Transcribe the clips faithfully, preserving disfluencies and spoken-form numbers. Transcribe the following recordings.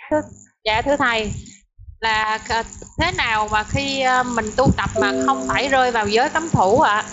Thưa, dạ thưa thầy, là c- thế nào mà khi ờ, mình tu tập mà không phải rơi vào giới cấm thủ ạ?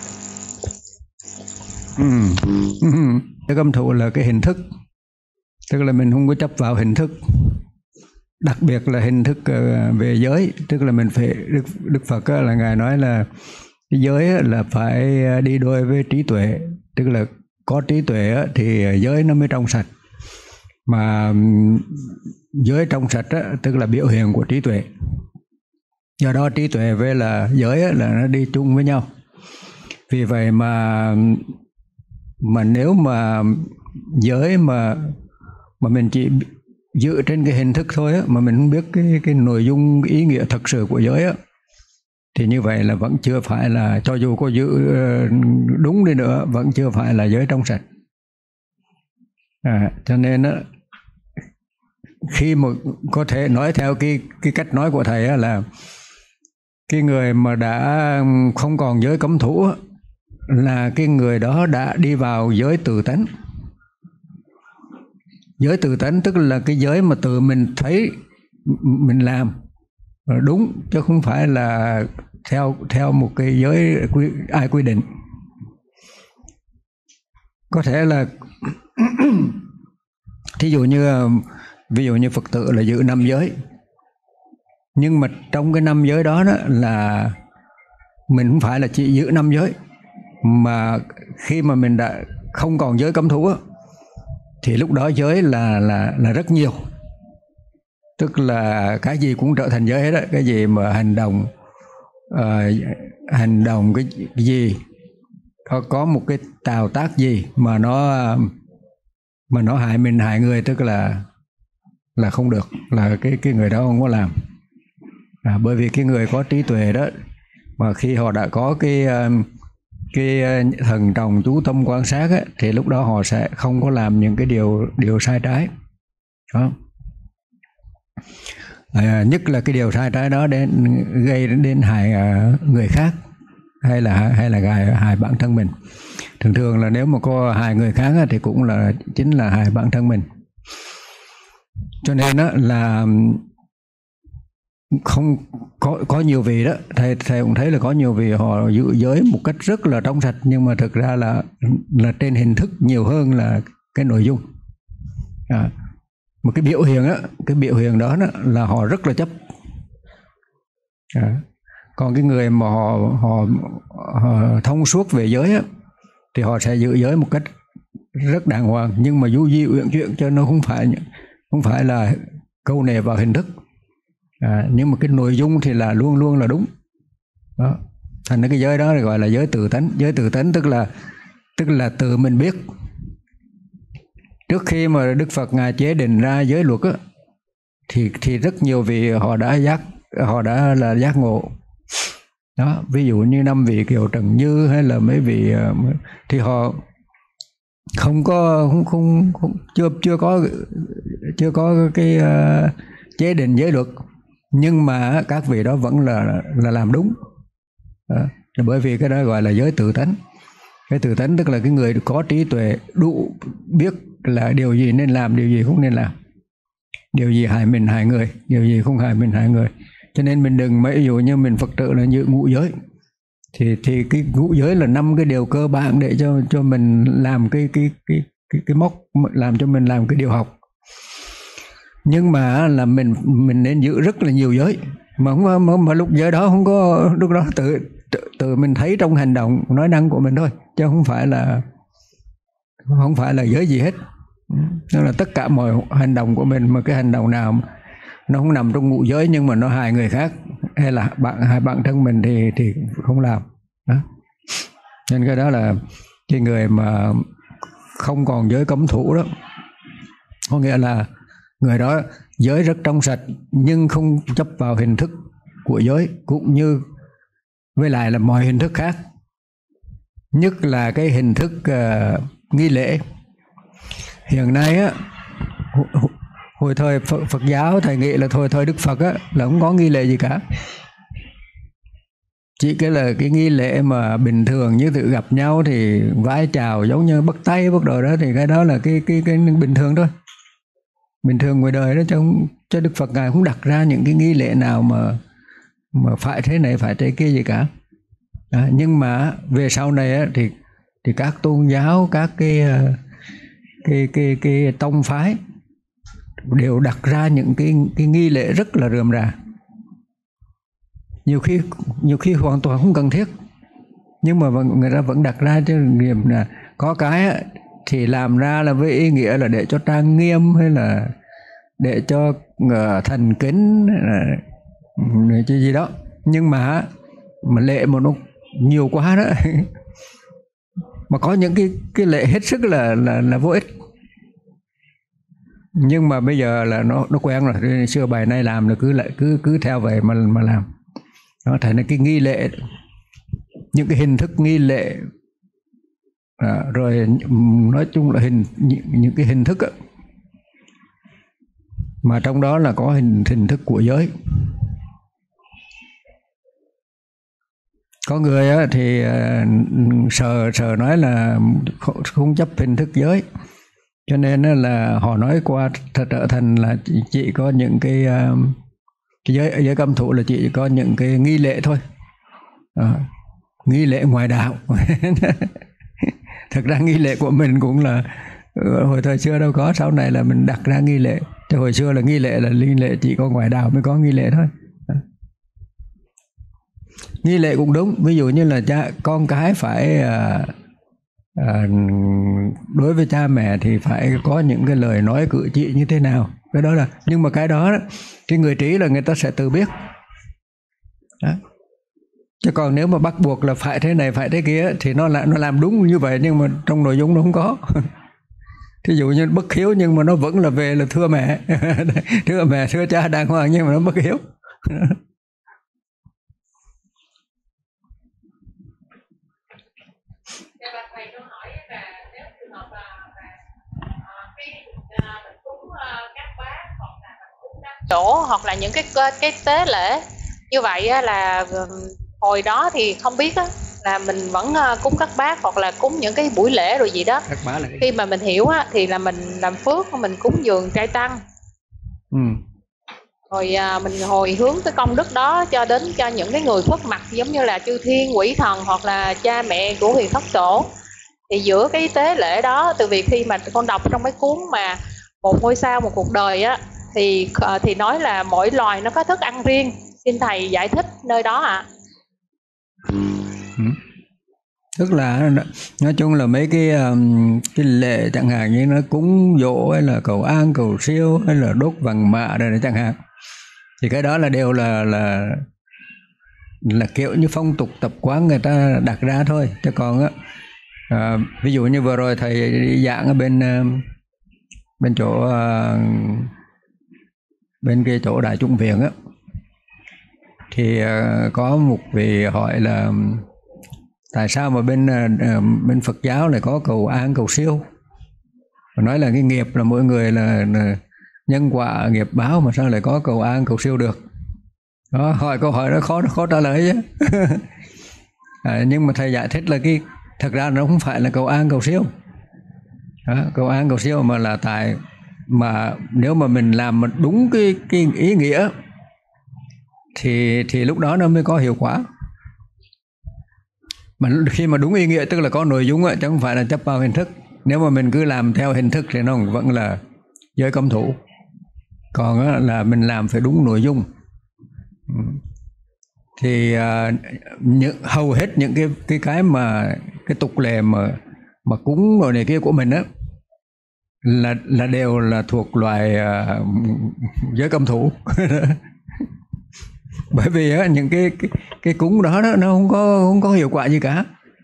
Ừ. Ừ. Cái cấm thủ là cái hình thức, tức là mình không có chấp vào hình thức, đặc biệt là hình thức ờ, về giới, tức là mình phải Đức Đức Phật á, là ngài nói là cái giới á, là phải đi đôi với trí tuệ, tức là có trí tuệ á, thì giới nó mới trong sạch, mà ừm, giới trong sạch á, tức là biểu hiện của trí tuệ. Do đó trí tuệ với là giới á, là nó đi chung với nhau. Vì vậy mà mà nếu mà giới mà mà mình chỉ dựa trên cái hình thức thôi á, mà mình không biết cái cái nội dung, cái ý nghĩa thật sự của giới á, thì như vậy là vẫn chưa phải là, cho dù có giữ ờ, đúng đi nữa, vẫn chưa phải là giới trong sạch. À, cho nên á, khi mà có thể nói theo cái cái cách nói của thầy á, là cái người mà đã không còn giới cấm thủ á, là cái người đó đã đi vào giới tự tánh. Giới tự tánh tức là cái giới mà tự mình thấy mình làm đúng, chứ không phải là theo theo một cái giới quy, ai quy định. Có thể là thí dụ như ví dụ như Phật tử là giữ năm giới, nhưng mà trong cái năm giới đó, đó là mình không phải là chỉ giữ năm giới, mà khi mà mình đã không còn giới cấm thủ á, thì lúc đó giới là là là rất nhiều, tức là cái gì cũng trở thành giới hết đó. Cái gì mà hành động uh, hành động cái, cái gì có có một cái tạo tác gì mà nó mà nó hại mình, hại người, tức là là không được, là cái cái người đó không có làm. À, bởi vì cái người có trí tuệ đó, mà khi họ đã có cái cái thần trọng chú tâm quan sát á, thì lúc đó họ sẽ không có làm những cái điều điều sai trái đó. À, nhất là cái điều sai trái đó đến gây đến hại người khác, hay là hay là hại, hại bản thân mình. Thường thường là nếu mà có hại người khác á, thì cũng là chính là hại bản thân mình. Cho nên đó là không có có nhiều vị đó, thầy thầy cũng thấy là có nhiều vị họ giữ giới một cách rất là trong sạch, nhưng mà thực ra là là trên hình thức nhiều hơn là cái nội dung. À, một cái biểu hiện á, cái biểu hiện đó, đó là họ rất là chấp. À, còn cái người mà họ, họ họ thông suốt về giới á, thì họ sẽ giữ giới một cách rất đàng hoàng, nhưng mà du di uyển chuyển, cho nó không phải không phải là câu nệ vào hình thức. À, nhưng mà cái nội dung thì là luôn luôn là đúng đó. Thành ra cái giới đó gọi là giới tự tánh. Giới tự tánh tức là tức là tự mình biết. Trước khi mà Đức Phật ngài chế định ra giới luật á, thì thì rất nhiều vị họ đã giác họ đã là giác ngộ đó. Ví dụ như năm vị Kiều Trần Như hay là mấy vị thì họ không có không không, không chưa chưa có chưa có cái uh, chế định giới luật, nhưng mà các vị đó vẫn là là làm đúng đó. Bởi vì cái đó gọi là giới tự tánh. Cái tự tánh tức là cái người có trí tuệ đủ biết là điều gì nên làm, điều gì không nên làm, điều gì hại mình hại người, điều gì không hại mình hại người. Cho nên mình đừng mấy, ví dụ như mình Phật tử là giữ ngũ giới, thì thì cái ngũ giới là năm cái điều cơ bản để cho cho mình làm cái cái cái cái cái mốc, làm cho mình làm cái điều học. Nhưng mà là mình mình nên giữ rất là nhiều giới, mà không mà, mà lúc giới đó không có, lúc đó tự, tự tự mình thấy trong hành động nói năng của mình thôi, chứ không phải là không phải là giới gì hết. Đó là tất cả mọi hành động của mình, mà cái hành động nào nó không nằm trong ngũ giới nhưng mà nó hại người khác hay là bạn hại bản thân mình thì thì không làm đó. Nên cái đó là cái người mà không còn giới cấm thủ đó, có nghĩa là người đó giới rất trong sạch nhưng không chấp vào hình thức của giới, cũng như với lại là mọi hình thức khác, nhất là cái hình thức uh, nghi lễ. Hiện nay á, hồi thời Phật, Phật giáo thầy nghĩ là thôi thời Đức Phật á là không có nghi lễ gì cả, chỉ cái là cái nghi lễ mà bình thường như tự gặp nhau thì vái chào giống như bắt tay bắt đầu đó, thì cái đó là cái cái cái bình thường thôi. bình thường ngoài đời đó, cho cho Đức Phật ngài cũng đặt ra những cái nghi lễ nào mà mà phải thế này phải thế kia gì cả. Đó, nhưng mà về sau này á, thì thì các tôn giáo, các cái cái cái cái tông phái đều đặt ra những cái cái nghi lễ rất là rườm rà, nhiều khi nhiều khi hoàn toàn không cần thiết, nhưng mà người ta vẫn đặt ra cho niềm là có cái á, thì làm ra là với ý nghĩa là để cho trang nghiêm, hay là để cho uh, thành kính, uh, chứ gì đó. Nhưng mà mà lệ mà nó nhiều quá đó mà có những cái cái lệ hết sức là là là vô ích. Nhưng mà bây giờ là nó nó quen rồi, xưa bài nay làm là cứ lại cứ cứ theo vậy mà mà làm. Nó thành là cái nghi lệ, những cái hình thức nghi lệ, à, rồi nói chung là hình những, những cái hình thức á, mà trong đó là có hình hình thức của giới. Có người á, thì uh, sờ sờ nói là không, không chấp hình thức giới, cho nên là họ nói qua trở thành là chỉ, chỉ có những cái, uh, cái giới giới cấm thủ là chỉ có những cái nghi lệ thôi, à, nghi lệ ngoài đạo. Thực ra nghi lệ của mình cũng là hồi thời xưa đâu có, sau này là mình đặt ra nghi lệ. Chứ hồi xưa là nghi lệ là nghi lệ chỉ có ngoài đạo mới có nghi lệ thôi. Nghi lệ cũng đúng, ví dụ như là cha con cái phải à, à, đối với cha mẹ thì phải có những cái lời nói cử chỉ như thế nào, cái đó là, nhưng mà cái đó cái người trí là người ta sẽ tự biết đó. Chứ còn nếu mà bắt buộc là phải thế này phải thế kia thì nó lại nó làm đúng như vậy, nhưng mà trong nội dung nó không có. Thí dụ như bất hiếu nhưng mà nó vẫn là về là thưa mẹ, thưa mẹ thưa cha đàng hoàng, nhưng mà nó bất hiếu. chỗ hoặc là những cái cái tế lễ như vậy á, là hồi đó thì không biết á, là mình vẫn cúng các bác hoặc là cúng những cái buổi lễ rồi gì đó. Khi mà mình hiểu á, thì là mình làm phước, mình cúng dường trai tăng, ừ. rồi à, mình hồi hướng cái công đức đó cho đến cho những cái người khuất mặt, giống như là chư thiên, quỷ thần hoặc là cha mẹ của huyền thất tổ. Thì giữa cái tế lễ đó, từ việc khi mà con đọc trong cái cuốn mà Một Ngôi Sao Một Cuộc Đời á, thì thì nói là mỗi loài nó có thức ăn riêng. Xin thầy giải thích nơi đó ạ. À. Ừ. Tức là nói chung là mấy cái cái lễ chẳng hạn như nó cúng dỗ hay là cầu an cầu siêu hay là đốt vàng mạ rồi chẳng hạn, thì cái đó là đều là là là kiểu như phong tục tập quán người ta đặt ra thôi. Chứ còn á, à, ví dụ như vừa rồi thầy đi giảng ở bên bên chỗ bên cái chỗ Đại Chúng Viện á, thì có một vị hỏi là tại sao mà bên bên Phật giáo lại có cầu an cầu siêu, và nói là cái nghiệp là mỗi người là, là nhân quả nghiệp báo, mà sao lại có cầu an cầu siêu được. Đó, hỏi câu hỏi đó khó khó trả lời chứ. À, nhưng mà thầy giải thích là cái thật ra nó không phải là cầu an cầu siêu. Đó, cầu an cầu siêu mà là tại mà nếu mà mình làm đúng cái cái ý nghĩa thì thì lúc đó nó mới có hiệu quả. Mà khi mà đúng ý nghĩa tức là có nội dung á, chứ không phải là chấp vào hình thức. Nếu mà mình cứ làm theo hình thức thì nó vẫn là giới cấm thủ. Còn á, là mình làm phải đúng nội dung. Thì uh, những, hầu hết những cái cái cái mà cái tục lệ mà mà cúng rồi này kia của mình á là là đều là thuộc loài uh, giới cấm thủ. Bởi vì á, những cái, cái cái cúng đó, đó nó không có không có hiệu quả gì cả.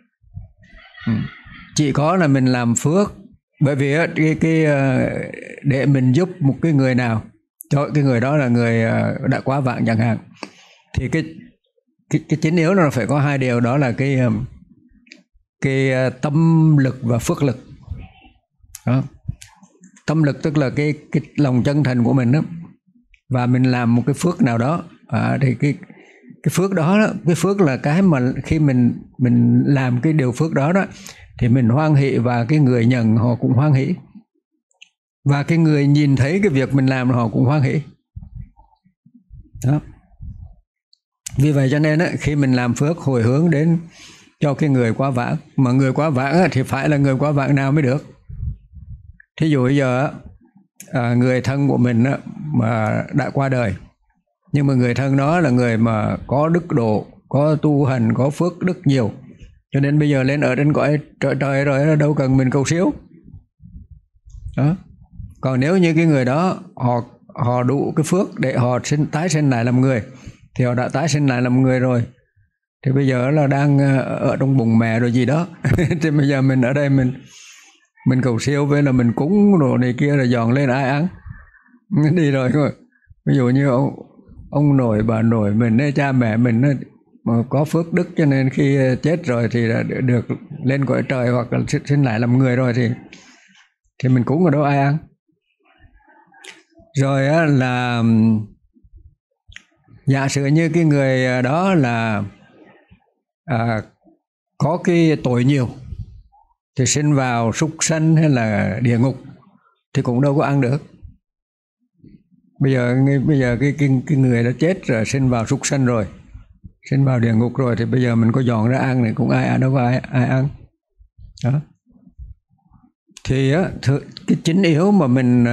Chỉ có là mình làm phước. Bởi vì á, cái cái để mình giúp một cái người nào, cho cái người đó là người đã quá vãng chẳng hạn, thì cái cái cái chính yếu nó phải có hai điều, đó là cái cái tâm lực và phước lực. Đó. Tâm lực tức là cái cái lòng chân thành của mình đó, và mình làm một cái phước nào đó, à, thì cái cái phước đó, đó cái phước là cái mà khi mình mình làm cái điều phước đó đó thì mình hoan hỷ và cái người nhận họ cũng hoan hỷ. và cái người nhìn thấy cái việc mình làm họ cũng hoan hỷ. Đó. Vì vậy cho nên á, khi mình làm phước hồi hướng đến cho cái người quá vãng, mà người quá vãng á, thì phải là người quá vãng nào mới được. Thí dụ bây giờ à, người thân của mình á, mà đã qua đời, nhưng mà người thân đó là người mà có đức độ, có tu hành, có phước đức nhiều, cho nên bây giờ lên ở trên cõi trời trời rồi đâu cần mình cầu siêu. Đó. Còn nếu như cái người đó họ họ đủ cái phước để họ sinh tái sinh lại làm người, thì họ đã tái sinh lại làm người rồi, thì bây giờ là đang ở trong bụng mẹ rồi gì đó thì bây giờ mình ở đây mình mình cầu siêu với là mình cúng đồ này kia rồi dọn lên ai ăn đi rồi. Ví dụ như ông ông nội bà nội mình ấy, cha mẹ mình ấy, mà có phước đức cho nên khi chết rồi thì đã được lên cõi trời hoặc là sinh lại làm người rồi thì thì mình cúng ở đâu ai ăn. Rồi á, là giả sử như cái người đó là à, có cái tội nhiều thì sinh vào súc sanh hay là địa ngục thì cũng đâu có ăn được. Bây giờ bây giờ cái cái cái người đã chết rồi, sinh vào súc sanh rồi, sinh vào địa ngục rồi, thì bây giờ mình có dọn ra ăn này cũng ai đâu có ai ai ăn. Đó. Thì á, cái chính yếu mà mình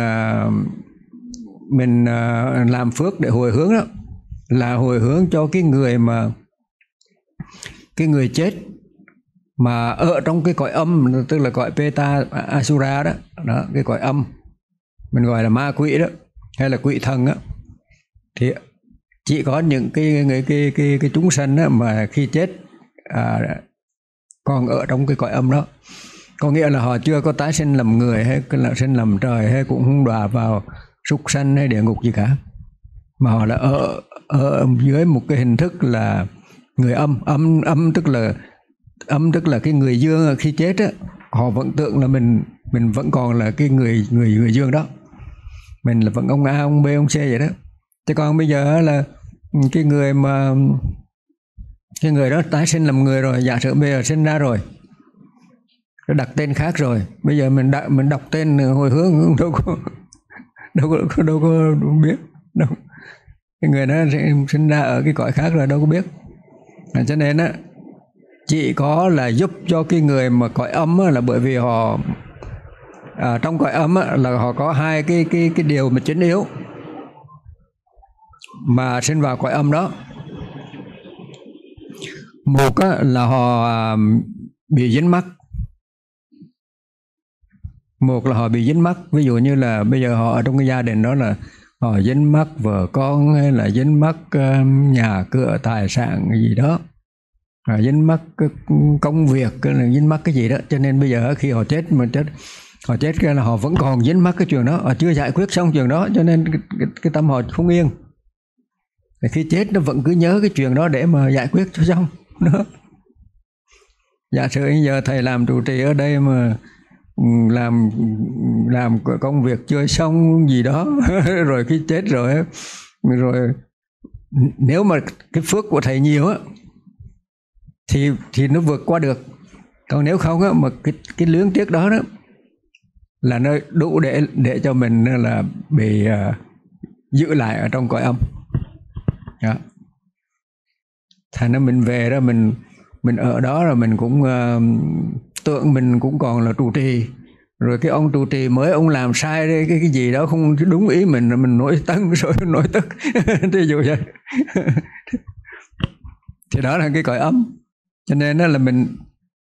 mình làm phước để hồi hướng đó là hồi hướng cho cái người mà cái người chết mà ở trong cái cõi âm, tức là cõi Peta Asura đó, đó, cái cõi âm mình gọi là ma quỷ đó, hay là quỷ thần á, thì chỉ có những cái cái cái cái, cái chúng sanh á, mà khi chết à, còn ở trong cái cõi âm đó, có nghĩa là họ chưa có tái sinh làm người hay là sinh làm trời, hay cũng không đọa vào súc sanh hay địa ngục gì cả, mà họ là ở ở dưới một cái hình thức là người âm. Âm âm tức là âm tức là cái người dương khi chết á, họ vẫn tưởng là mình mình vẫn còn là cái người người người dương đó, mình là vẫn ông A ông B ông C vậy đó. Chứ còn bây giờ là cái người mà cái người đó tái sinh làm người rồi, giả sử bây giờ sinh ra rồi nó đặt tên khác rồi, bây giờ mình đọc, mình đọc tên hồi hướng đâu có đâu có đâu có biết đâu, cái người đó sinh ra ở cái cõi khác rồi đâu có biết. À, cho nên á, chỉ có là giúp cho cái người mà cõi âm á, là bởi vì họ à, trong cõi âm á, là họ có hai cái cái cái điều mà chính yếu mà sinh vào cõi âm đó. Một á, là họ à, bị dính mắc. Một là họ bị dính mắc, ví dụ như là bây giờ họ ở trong cái gia đình đó là họ dính mắc vợ con, hay là dính mắc uh, nhà cửa tài sản gì đó, à, dính mắc công việc, là dính mắc cái gì đó, cho nên bây giờ khi họ chết mà chết họ chết cái là họ vẫn còn dính mắc cái chuyện đó, họ chưa giải quyết xong chuyện đó, cho nên cái, cái, cái tâm họ không yên. Thì khi chết nó vẫn cứ nhớ cái chuyện đó để mà giải quyết cho xong đó. Giả sử bây giờ thầy làm trụ trì ở đây mà làm làm công việc chưa xong gì đó rồi khi chết rồi rồi nếu mà cái phước của thầy nhiều á thì thì nó vượt qua được, còn nếu không á, mà cái cái luyến tiếc đó đó là nó đủ để để cho mình là bị uh, giữ lại ở trong cõi âm. Đó. Thành ra mình về đó mình mình ở đó rồi mình cũng uh, tưởng mình cũng còn là trụ trì, rồi cái ông trụ trì mới ông làm sai cái cái gì đó không đúng ý mình, rồi mình nổi tấn rồi nổi tức ví dụ vậy thì đó là cái cõi âm. Cho nên đó là mình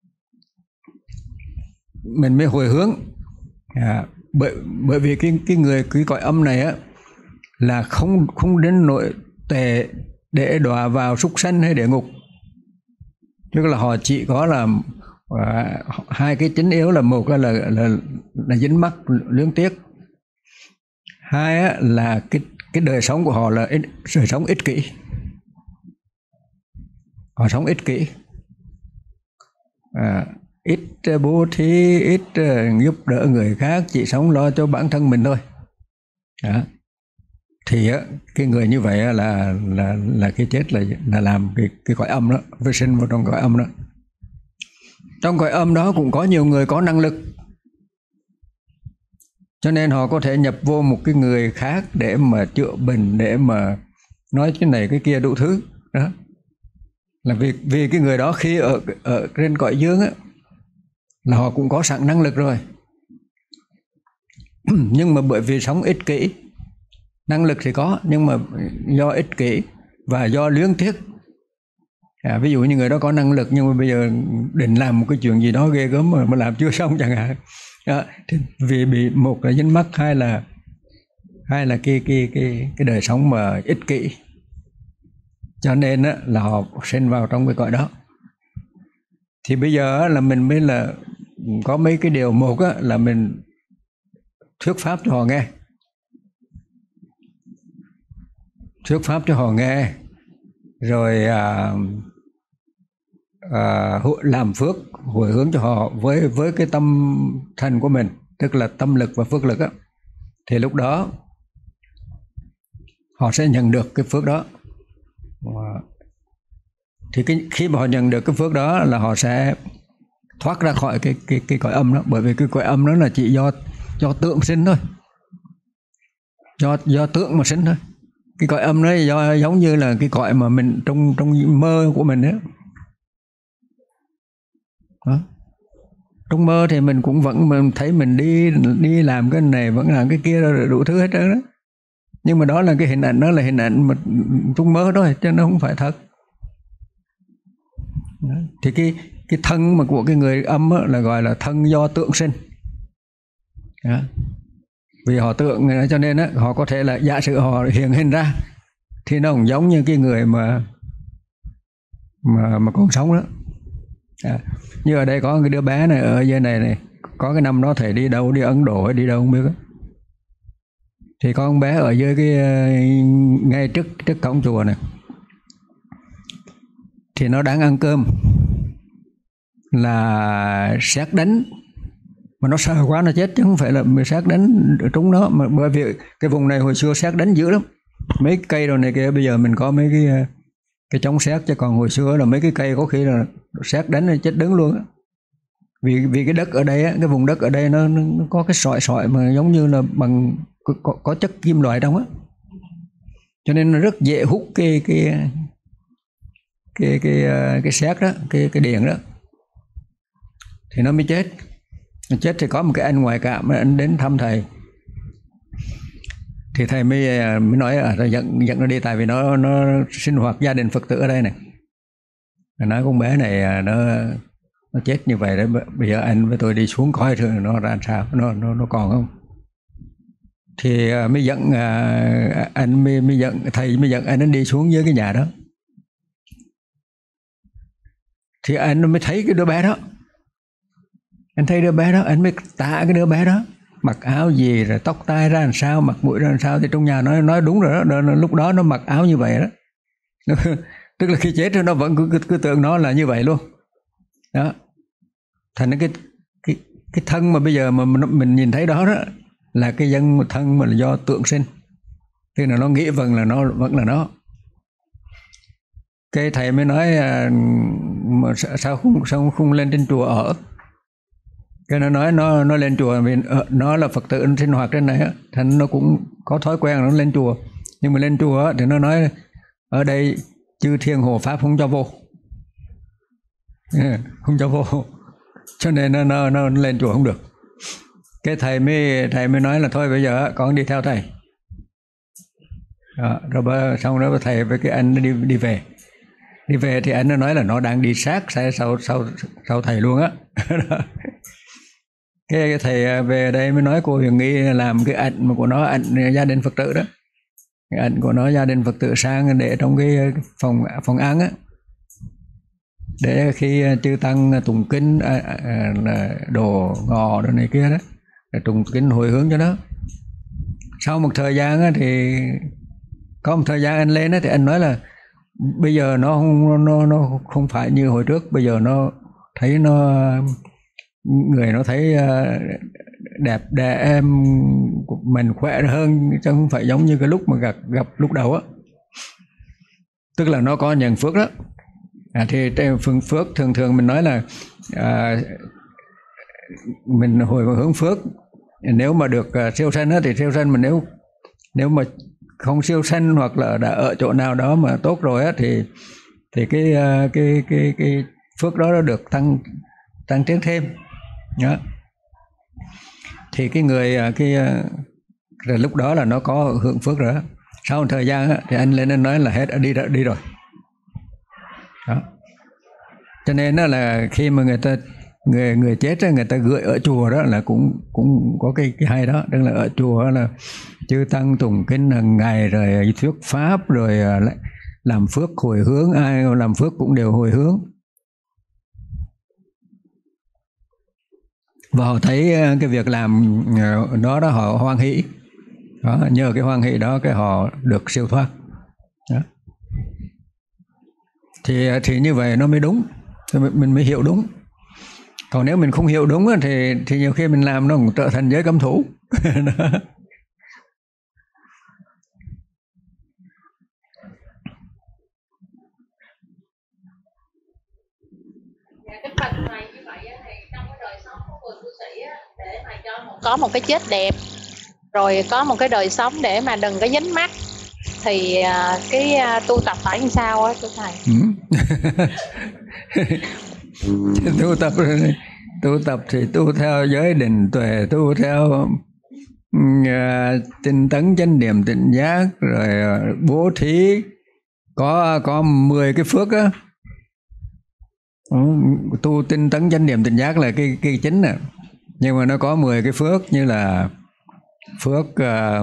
mình mới hồi hướng à, bởi bởi vì cái cái người cái cõi âm này á là không không đến nỗi tệ để đọa vào súc sanh hay địa ngục, tức là họ chỉ có là à, hai cái chính yếu là một là là, là, là dính mắc luyến tiếc, hai á, là cái cái đời sống của họ là ít, đời sống ích kỷ, họ sống ích kỷ, à, ít bố thí, ít uh, giúp đỡ người khác, chỉ sống lo cho bản thân mình thôi. Đó. Thì á, cái người như vậy á, là là là cái chết là là làm cái cái cõi âm đó, với sinh vào trong cõi âm đó. Trong cõi âm đó cũng có nhiều người có năng lực, Cho nên họ có thể nhập vô một cái người khác để mà chữa bệnh, để mà nói cái này cái kia đủ thứ đó, là vì vì cái người đó khi ở ở trên cõi dương á là họ cũng có sẵn năng lực rồi. Nhưng mà bởi vì sống ích kỷ, năng lực thì có nhưng mà do ích kỷ và do luyến tiếc. À, ví dụ như người đó có năng lực nhưng mà bây giờ định làm một cái chuyện gì đó ghê gớm mà, mà làm chưa xong chẳng hạn. Đó, thì vì bị một là dính mắc, hai là hai là cái cái cái cái đời sống mà ích kỷ, cho nên á, là họ sinh vào trong cái cõi đó. Thì bây giờ á, là mình mới là có mấy cái điều. Một á, là mình thuyết pháp cho họ nghe, thuyết pháp cho họ nghe, rồi à, à, làm phước hồi hướng cho họ với với cái tâm thành của mình, tức là tâm lực và phước lực á, thì lúc đó họ sẽ nhận được cái phước đó. Thì cái, khi mà họ nhận được cái phước đó là họ sẽ thoát ra khỏi cái cái cái cõi âm đó, bởi vì cái cõi âm đó là chỉ do do tượng sinh thôi, do do tượng mà sinh thôi. Cái cõi âm đó do giống như là cái cõi mà mình trong trong mơ của mình ấy. Đó. Trong mơ thì mình cũng vẫn mình thấy mình đi đi làm cái này, vẫn làm cái kia, đủ thứ hết trơn đó. Nhưng mà đó là cái hình ảnh, đó là hình ảnh mà trong mơ thôi, chứ nó không phải thật. Đó. Thì cái cái thân mà của cái người âm á, là gọi là thân do tượng sinh. Đó. Vì họ tượng cho nên á, họ có thể là giả sử họ hiện hình ra thì nó cũng giống như cái người mà mà mà còn sống đó. À, như ở đây có cái đứa bé này ở dưới này này, có cái năm đó thầy đi đâu, đi Ấn Độ hay đi đâu không biết đó. Thì có con bé ở dưới cái ngay trước trước cổng chùa này, thì nó đang ăn cơm là sét đánh, mà nó sợ quá nó chết, chứ không phải là sét đánh trúng nó, mà bởi vì cái vùng này hồi xưa sét đánh dữ lắm, mấy cái cây đồ này kia. Bây giờ mình có mấy cái cái chống sét, chứ còn hồi xưa là mấy cái cây có khi là sét đánh là chết đứng luôn á. Vì vì cái đất ở đây á, cái vùng đất ở đây nó, nó có cái sỏi sỏi mà giống như là bằng có, có chất kim loại trong á, cho nên nó rất dễ hút cái cái cái cái cái, cái sét đó, cái cái điện đó, thì nó mới chết. Nó chết thì có một cái anh ngoại cảm, anh đến thăm thầy, thì thầy mới mới nói à, dẫn dẫn nó đi, tại vì nó nó sinh hoạt gia đình Phật tử ở đây này. Nói con bé này nó nó chết như vậy đấy, bây giờ anh với tôi đi xuống coi thử nó ra sao, nó nó nó còn không. Thì mới dẫn anh mới mới dẫn thầy mới dẫn anh đi xuống dưới cái nhà đó. Thì anh mới thấy cái đứa bé đó, anh thấy đứa bé đó, anh mới tả cái đứa bé đó mặc áo gì, rồi tóc tai ra làm sao, mặt mũi ra làm sao. Thì trong nhà nói nói đúng rồi đó, đó lúc đó nó mặc áo như vậy đó. Tức là khi chết nó vẫn cứ, cứ, cứ tưởng nó là như vậy luôn đó. Thành cái cái cái thân mà bây giờ mà mình nhìn thấy đó đó là cái dân thân mà là do tượng sinh, tức là nó nghĩ vẫn là nó vẫn là nó. Cái thầy mới nói mà sao không sao không lên trên chùa ở. Cái nó nói nó nó lên chùa vì nó là Phật tử sinh hoạt trên này á, thành nó cũng có thói quen nó lên chùa. Nhưng mà lên chùa á, thì nó nói ở đây chư thiên hộ pháp không cho vô, không cho vô, cho nên nó nó, nó lên chùa không được. Cái thầy mới thầy mới nói là thôi bây giờ con đi theo thầy. Đó, rồi xong đó thầy với cái anh đi đi về. Đi về thì anh nó nói là nó đang đi sát sau sau sau thầy luôn á. Cái thầy về đây mới nói cô Huyền Nghi làm cái ảnh mà của nó, ảnh gia đình Phật tử đó, cái ảnh của nó gia đình Phật tử sang để trong cái phòng phòng án á, để khi chư tăng tụng kinh à, à, đồ ngọ đồ này kia đó, để tụng kinh hồi hướng cho nó. Sau một thời gian á, thì có một thời gian anh lên á, thì anh nói là bây giờ nó không nó nó không phải như hồi trước, bây giờ nó thấy nó người nó thấy đẹp đẽ em mình khỏe hơn, chứ không phải giống như cái lúc mà gặp gặp lúc đầu á. Tức là nó có nhận phước đó. À, thì trên phương phước thường thường mình nói là à, mình hồi hướng phước nếu mà được uh, siêu sanh á, thì siêu sanh, mà nếu nếu mà không siêu sanh hoặc là đã ở chỗ nào đó mà tốt rồi á, thì thì cái uh, cái cái cái phước đó nó được tăng tăng tiến thêm đó. Thì cái người cái rồi lúc đó là nó có hưởng phước rồi đó. Sau một thời gian á, thì anh lên anh nói là hết, đi rồi đi rồi đó. Cho nên đó là khi mà người ta người người chết á, người ta gửi ở chùa đó là cũng cũng có cái cái hay đó, tức là ở chùa là chư tăng tụng kinh hàng ngày, rồi thuyết pháp, rồi làm phước hồi hướng, ai làm phước cũng đều hồi hướng. Và họ thấy cái việc làm đó đó họ hoan hỷ đó, nhờ cái hoan hỷ đó cái họ được siêu thoát đó. Thì thì như vậy nó mới đúng, mình mới hiểu đúng. Còn nếu mình không hiểu đúng thì thì nhiều khi mình làm nó cũng trở thành giới cấm thủ. Có một cái chết đẹp, rồi có một cái đời sống để mà đừng có dính mắc, thì cái tu tập phải làm sao á thưa thầy? tu tập tu tập thì tu theo giới định tuệ, tu theo uh, tinh tấn chánh niệm tỉnh giác, rồi uh, bố thí, có có mười cái phước á. Tu tinh tấn chánh niệm tỉnh giác là cái cái chính nè, nhưng mà nó có mười cái phước, như là phước uh,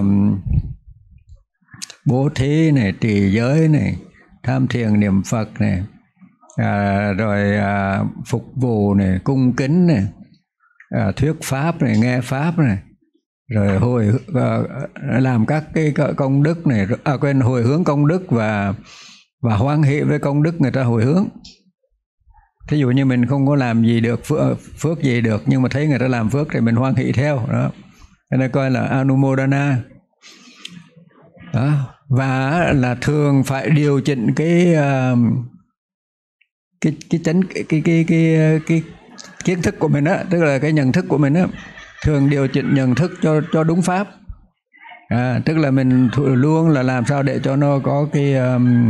bố thí này, trì giới này, tham thiền niệm Phật này, à, rồi à, phục vụ này, cung kính này, à, thuyết pháp này, nghe pháp này, rồi hồi à, làm các cái công đức này, à, quên hồi hướng công đức và và hoan hỷ với công đức người ta hồi hướng. Thí dụ như mình không có làm gì được phước, phước gì được, nhưng mà thấy người ta làm phước thì mình hoan hỷ theo đó, cái này coi là Anumodana đó. Và là thường phải điều chỉnh cái uh, cái cái chánh cái cái cái cái, cái kiến thức của mình á, tức là cái nhận thức của mình á, thường điều chỉnh nhận thức cho cho đúng pháp. À, tức là mình luôn là làm sao để cho nó có cái um,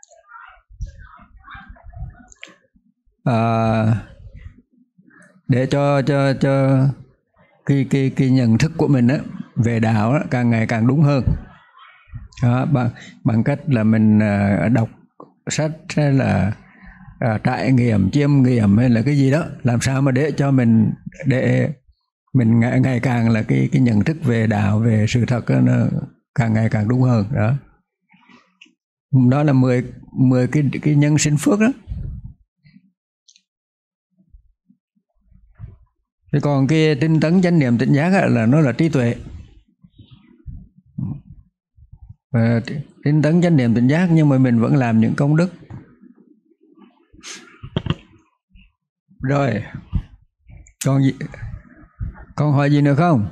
uh, để cho cho cho cái cái cái nhận thức của mình á về đạo á, càng ngày càng đúng hơn. Đó, bằng bằng cách là mình uh, đọc sách hay là uh, trải nghiệm, chiêm nghiệm hay là cái gì đó, làm sao mà để cho mình để mình ngày, ngày càng là cái cái nhận thức về đạo, về sự thật đó, nó càng ngày càng đúng hơn đó. Đó là mười mười cái cái nhân sinh phước đó. Thế còn cái tinh tấn chánh niệm tỉnh giác là nó là trí tuệ. Và tinh tấn chánh niệm tỉnh giác, nhưng mà mình vẫn làm những công đức. Rồi, còn gì, còn hỏi gì nữa không?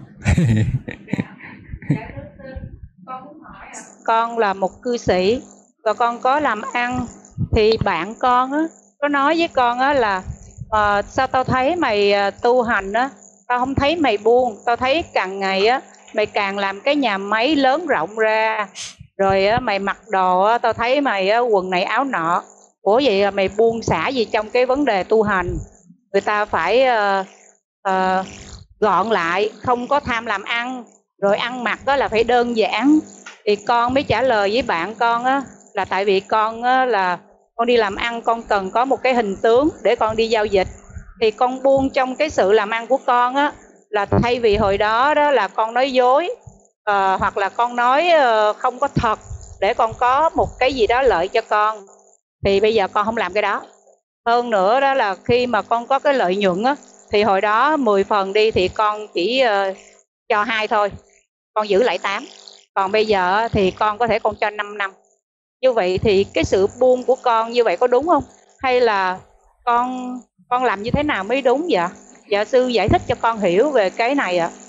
Con là một cư sĩ và con có làm ăn, thì bạn con á có nói với con á là uh, sao tao thấy mày uh, tu hành á, tao không thấy mày buông, tao thấy càng ngày á mày càng làm cái nhà máy lớn rộng ra, rồi á mày mặc đồ á, tao thấy mày á, quần này áo nọ. Ủa vậy là mày buông xả gì trong cái vấn đề tu hành? Người ta phải uh, uh, gọn lại, không có tham làm ăn, rồi ăn mặc đó là phải đơn giản. Thì con mới trả lời với bạn con á là tại vì con á, là con đi làm ăn, con cần có một cái hình tướng để con đi giao dịch. Thì con buông trong cái sự làm ăn của con á, là thay vì hồi đó đó là con nói dối, uh, hoặc là con nói uh, không có thật để con có một cái gì đó lợi cho con, thì bây giờ con không làm cái đó. Hơn nữa đó là khi mà con có cái lợi nhuận á, thì hồi đó mười phần đi thì con chỉ uh, cho hai thôi, con giữ lại tám. Còn bây giờ thì con có thể con cho năm năm. Như vậy thì cái sự buông của con như vậy có đúng không? Hay là con con làm như thế nào mới đúng vậy? Dạ sư giải thích cho con hiểu về cái này ạ.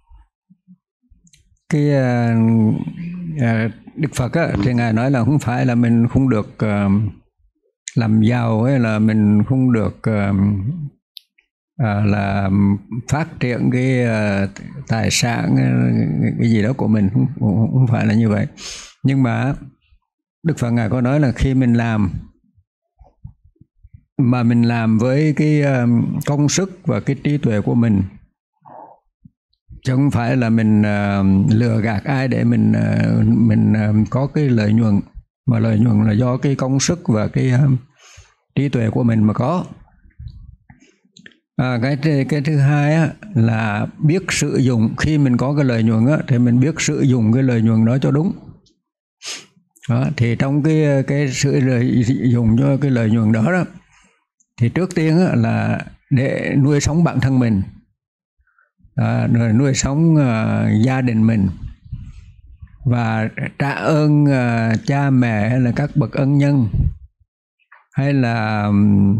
Cái uh, uh, Đức Phật á, thì Ngài nói là không phải là mình không được uh, làm giàu hay là mình không được uh, à, là phát triển cái uh, tài sản cái gì đó của mình, không, không phải là như vậy. Nhưng mà Đức Phật Ngài có nói là khi mình làm mà mình làm với cái uh, công sức và cái trí tuệ của mình, chứ không phải là mình uh, lừa gạt ai để mình uh, mình uh, có cái lợi nhuận, mà lợi nhuận là do cái công sức và cái uh, trí tuệ của mình mà có. À, cái cái thứ hai á, là biết sử dụng. Khi mình có cái lợi nhuận á, thì mình biết sử dụng cái lợi nhuận đó cho đúng. Đó, thì trong cái cái sự lợi dụng cho cái lợi nhuận đó đó, thì trước tiên á, là để nuôi sống bản thân mình, à, nuôi sống uh, gia đình mình, và trả ơn uh, cha mẹ hay là các bậc ân nhân, hay là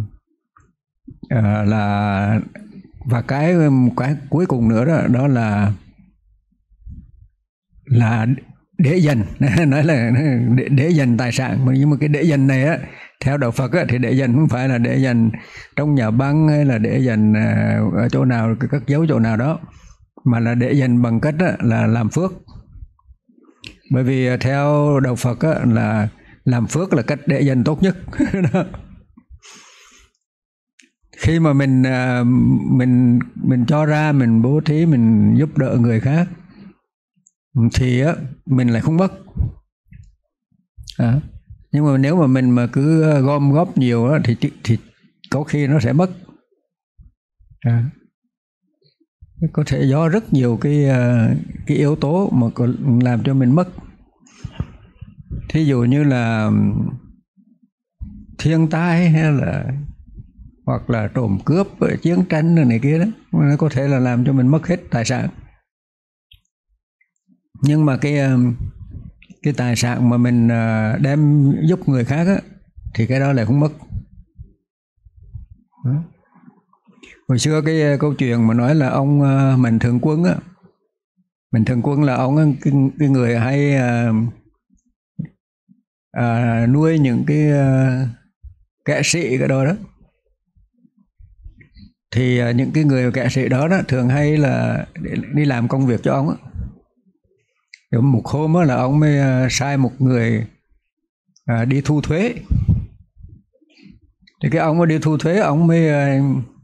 uh, là và cái cái cuối cùng nữa đó, đó là là để dành nói là để, để dành tài sản. Nhưng mà cái để dành này á, theo đạo Phật á, thì để dành không phải là để dành trong nhà băng hay là để dành ở chỗ nào, cất giấu chỗ nào đó, mà là để dành bằng cách á, là làm phước. Bởi vì theo đạo Phật á, là làm phước là cách để dành tốt nhất. Khi mà mình mình mình cho ra, mình bố thí, mình giúp đỡ người khác, thì á, mình lại không mất. À, nhưng mà nếu mà mình mà cứ gom góp nhiều á, thì thì có khi nó sẽ mất. À, có thể do rất nhiều cái cái yếu tố mà làm cho mình mất. Thí dụ như là thiên tai, hay là hoặc là trộm cướp, chiến tranh này kia đó, nó có thể là làm cho mình mất hết tài sản. Nhưng mà cái cái tài sản mà mình đem giúp người khác á, thì cái đó lại không mất. Đó. Hồi xưa cái câu chuyện mà nói là ông Mạnh Thường Quân á, Mạnh Thường Quân là ông cái, cái người hay à, à, nuôi những cái à, kẻ sĩ cái đó đó. Thì à, những cái người kẻ sĩ đó, đó thường hay là để đi làm công việc cho ông á. Rồi một hôm đó là ông mới à, sai một người à, đi thu thuế. Thì cái ông mới đi thu thuế, ông mới à,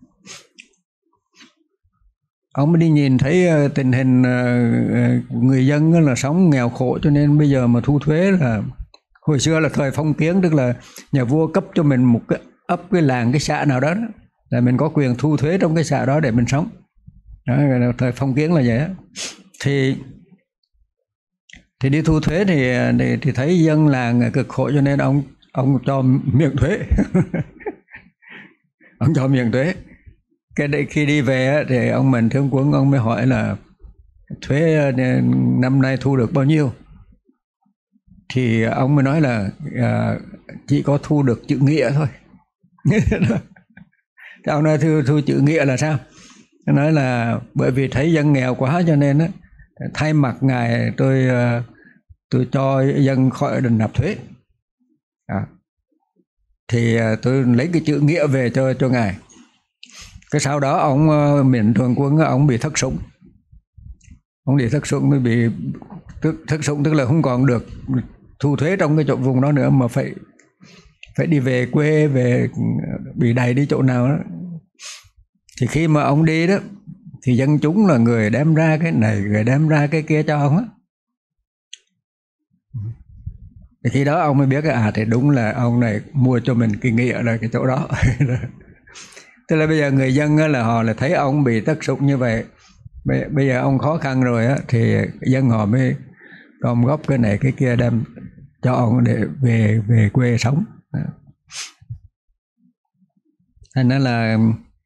ông mới đi nhìn thấy tình hình người dân là sống nghèo khổ, cho nên bây giờ mà thu thuế là hồi xưa là thời phong kiến, tức là nhà vua cấp cho mình một cái ấp, cái làng, cái xã nào đó, đó là mình có quyền thu thuế trong cái xã đó để mình sống. Đó, thời phong kiến là vậy đó. Thì thì đi thu thuế thì thì, thì thấy dân làng cực khổ, cho nên ông ông cho miễn thuế. Ông cho miễn thuế. Cái đấy, khi đi về thì ông Mạnh Thường Quân ông mới hỏi là thuế năm nay thu được bao nhiêu. Thì ông mới nói là à, chỉ có thu được chữ nghĩa thôi. Thì ông nói thu, thu chữ nghĩa là sao? Ông nói là bởi vì thấy dân nghèo quá, cho nên á, thay mặt ngài tôi tôi cho dân khỏi đền nạp thuế. À, thì tôi lấy cái chữ nghĩa về cho cho ngài. Cái sau đó ông Mạnh Thường Quân ông bị thất sủng. Ông bị thất sủng mới bị tức, thất sủng tức là không còn được thu thuế trong cái chỗ vùng đó nữa, mà phải phải đi về quê, về bị đày đi chỗ nào đó. Thì khi mà ông đi đó, thì dân chúng là người đem ra cái này, người đem ra cái kia cho ông á. Thì khi đó ông mới biết à, thì đúng là ông này mua cho mình cái nghĩa là cái chỗ đó. Tức là bây giờ người dân là họ là thấy ông bị thất sủng như vậy, bây giờ ông khó khăn rồi á, thì dân họ mới gom góp cái này cái kia đem cho ông để về về quê sống. Thành ra là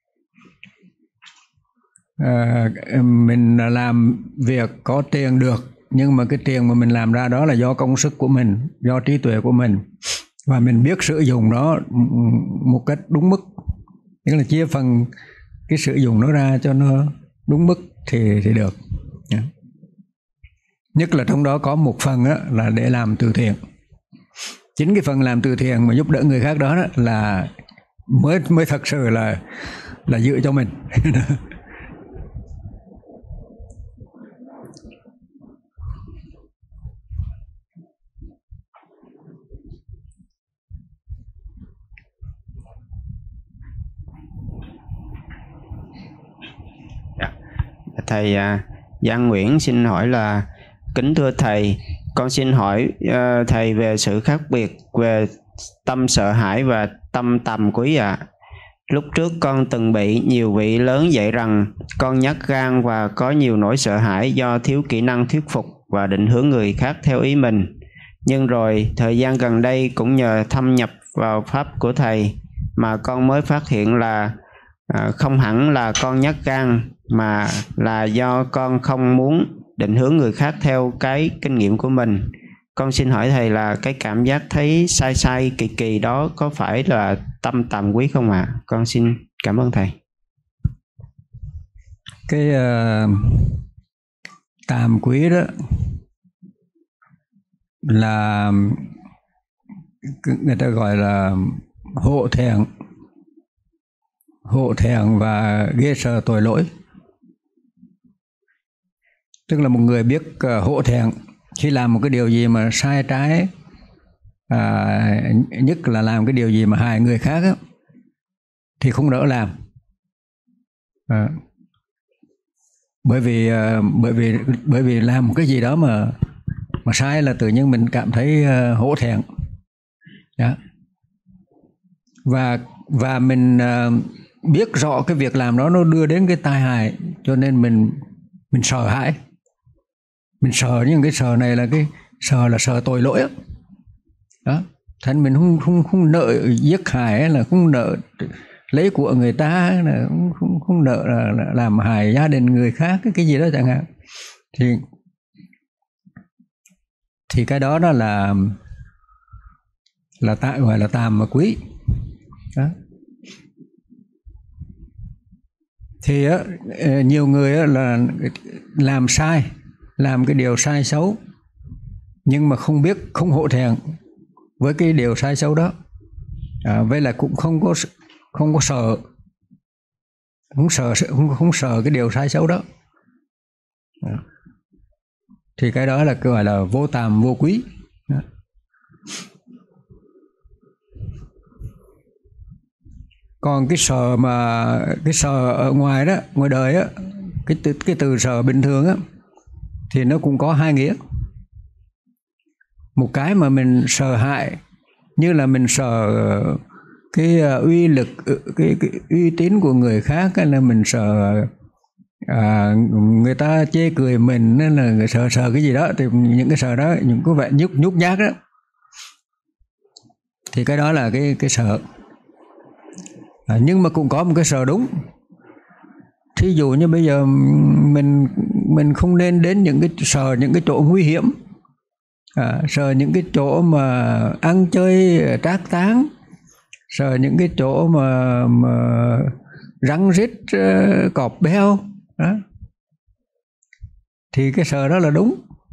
à, mình làm việc có tiền được, nhưng mà cái tiền mà mình làm ra đó là do công sức của mình, do trí tuệ của mình, và mình biết sử dụng nó một cách đúng mức, tức là chia phần cái sử dụng nó ra cho nó đúng mức thì thì được. Nhất là trong đó có một phần á, là để làm từ thiện. Chính cái phần làm từ thiện mà giúp đỡ người khác đó, đó là mới mới thật sự là là giữ cho mình. Thầy à, Giang Nguyễn xin hỏi là: kính thưa thầy, con xin hỏi uh, thầy về sự khác biệt về tâm sợ hãi và tâm tàm quý ạ. À. Lúc trước con từng bị nhiều vị lớn dạy rằng con nhát gan và có nhiều nỗi sợ hãi do thiếu kỹ năng thuyết phục và định hướng người khác theo ý mình. Nhưng rồi thời gian gần đây cũng nhờ thâm nhập vào pháp của thầy mà con mới phát hiện là uh, không hẳn là con nhát gan, mà là do con không muốn định hướng người khác theo cái kinh nghiệm của mình. Con xin hỏi thầy là cái cảm giác thấy sai sai kỳ kỳ đó có phải là tâm tàm quý không ạ? À? Con xin cảm ơn thầy. Cái uh, tàm quý đó là người ta gọi là hộ thẹn, hộ thẹn và ghê sợ tội lỗi. Tức là một người biết uh, hộ thẹn khi làm một cái điều gì mà sai trái, à, nhất là làm cái điều gì mà hại người khác á, thì không nỡ làm. À, bởi vì uh, bởi vì bởi vì làm một cái gì đó mà mà sai là tự nhiên mình cảm thấy uh, hổ thẹn. Đó. Và và mình uh, biết rõ cái việc làm đó nó đưa đến cái tai hại, cho nên mình mình sợ hãi. Mình sợ, nhưng cái sợ này là cái sợ là sợ tội lỗi đó. Đó. Thành mình không không không nợ giết hại, là không nợ lấy của người ta, là không không, không nợ là, là làm hại gia đình người khác, cái, cái gì đó chẳng hạn. Thì thì cái đó đó là là tại gọi là tàm mà quý. Đó. Thì á, nhiều người á là làm sai, làm cái điều sai xấu, nhưng mà không biết, không hổ thẹn với cái điều sai xấu đó. À, vậy là cũng không có không có sợ, không sợ không, không sợ cái điều sai xấu đó. À. Thì cái đó là gọi là vô tàm vô quý. Đó. Còn cái sợ mà cái sợ ở ngoài đó, ngoài đời á, cái từ, cái từ sợ bình thường á, thì nó cũng có hai nghĩa. Một cái mà mình sợ hãi, như là mình sợ cái uy lực, cái, cái uy tín của người khác, hay là mình sợ à, người ta chê cười mình, nên là người sợ sợ cái gì đó, thì những cái sợ đó, những cái vẻ nhút nhút nhát đó, thì cái đó là cái cái sợ. À, nhưng mà cũng có một cái sợ đúng. Thí dụ như bây giờ mình mình không nên đến những cái sợ những cái chỗ nguy hiểm, à, sợ những cái chỗ mà ăn chơi trác táng, sợ những cái chỗ mà, mà rắn rít uh, cọp beo đó. Thì cái sợ đó là đúng,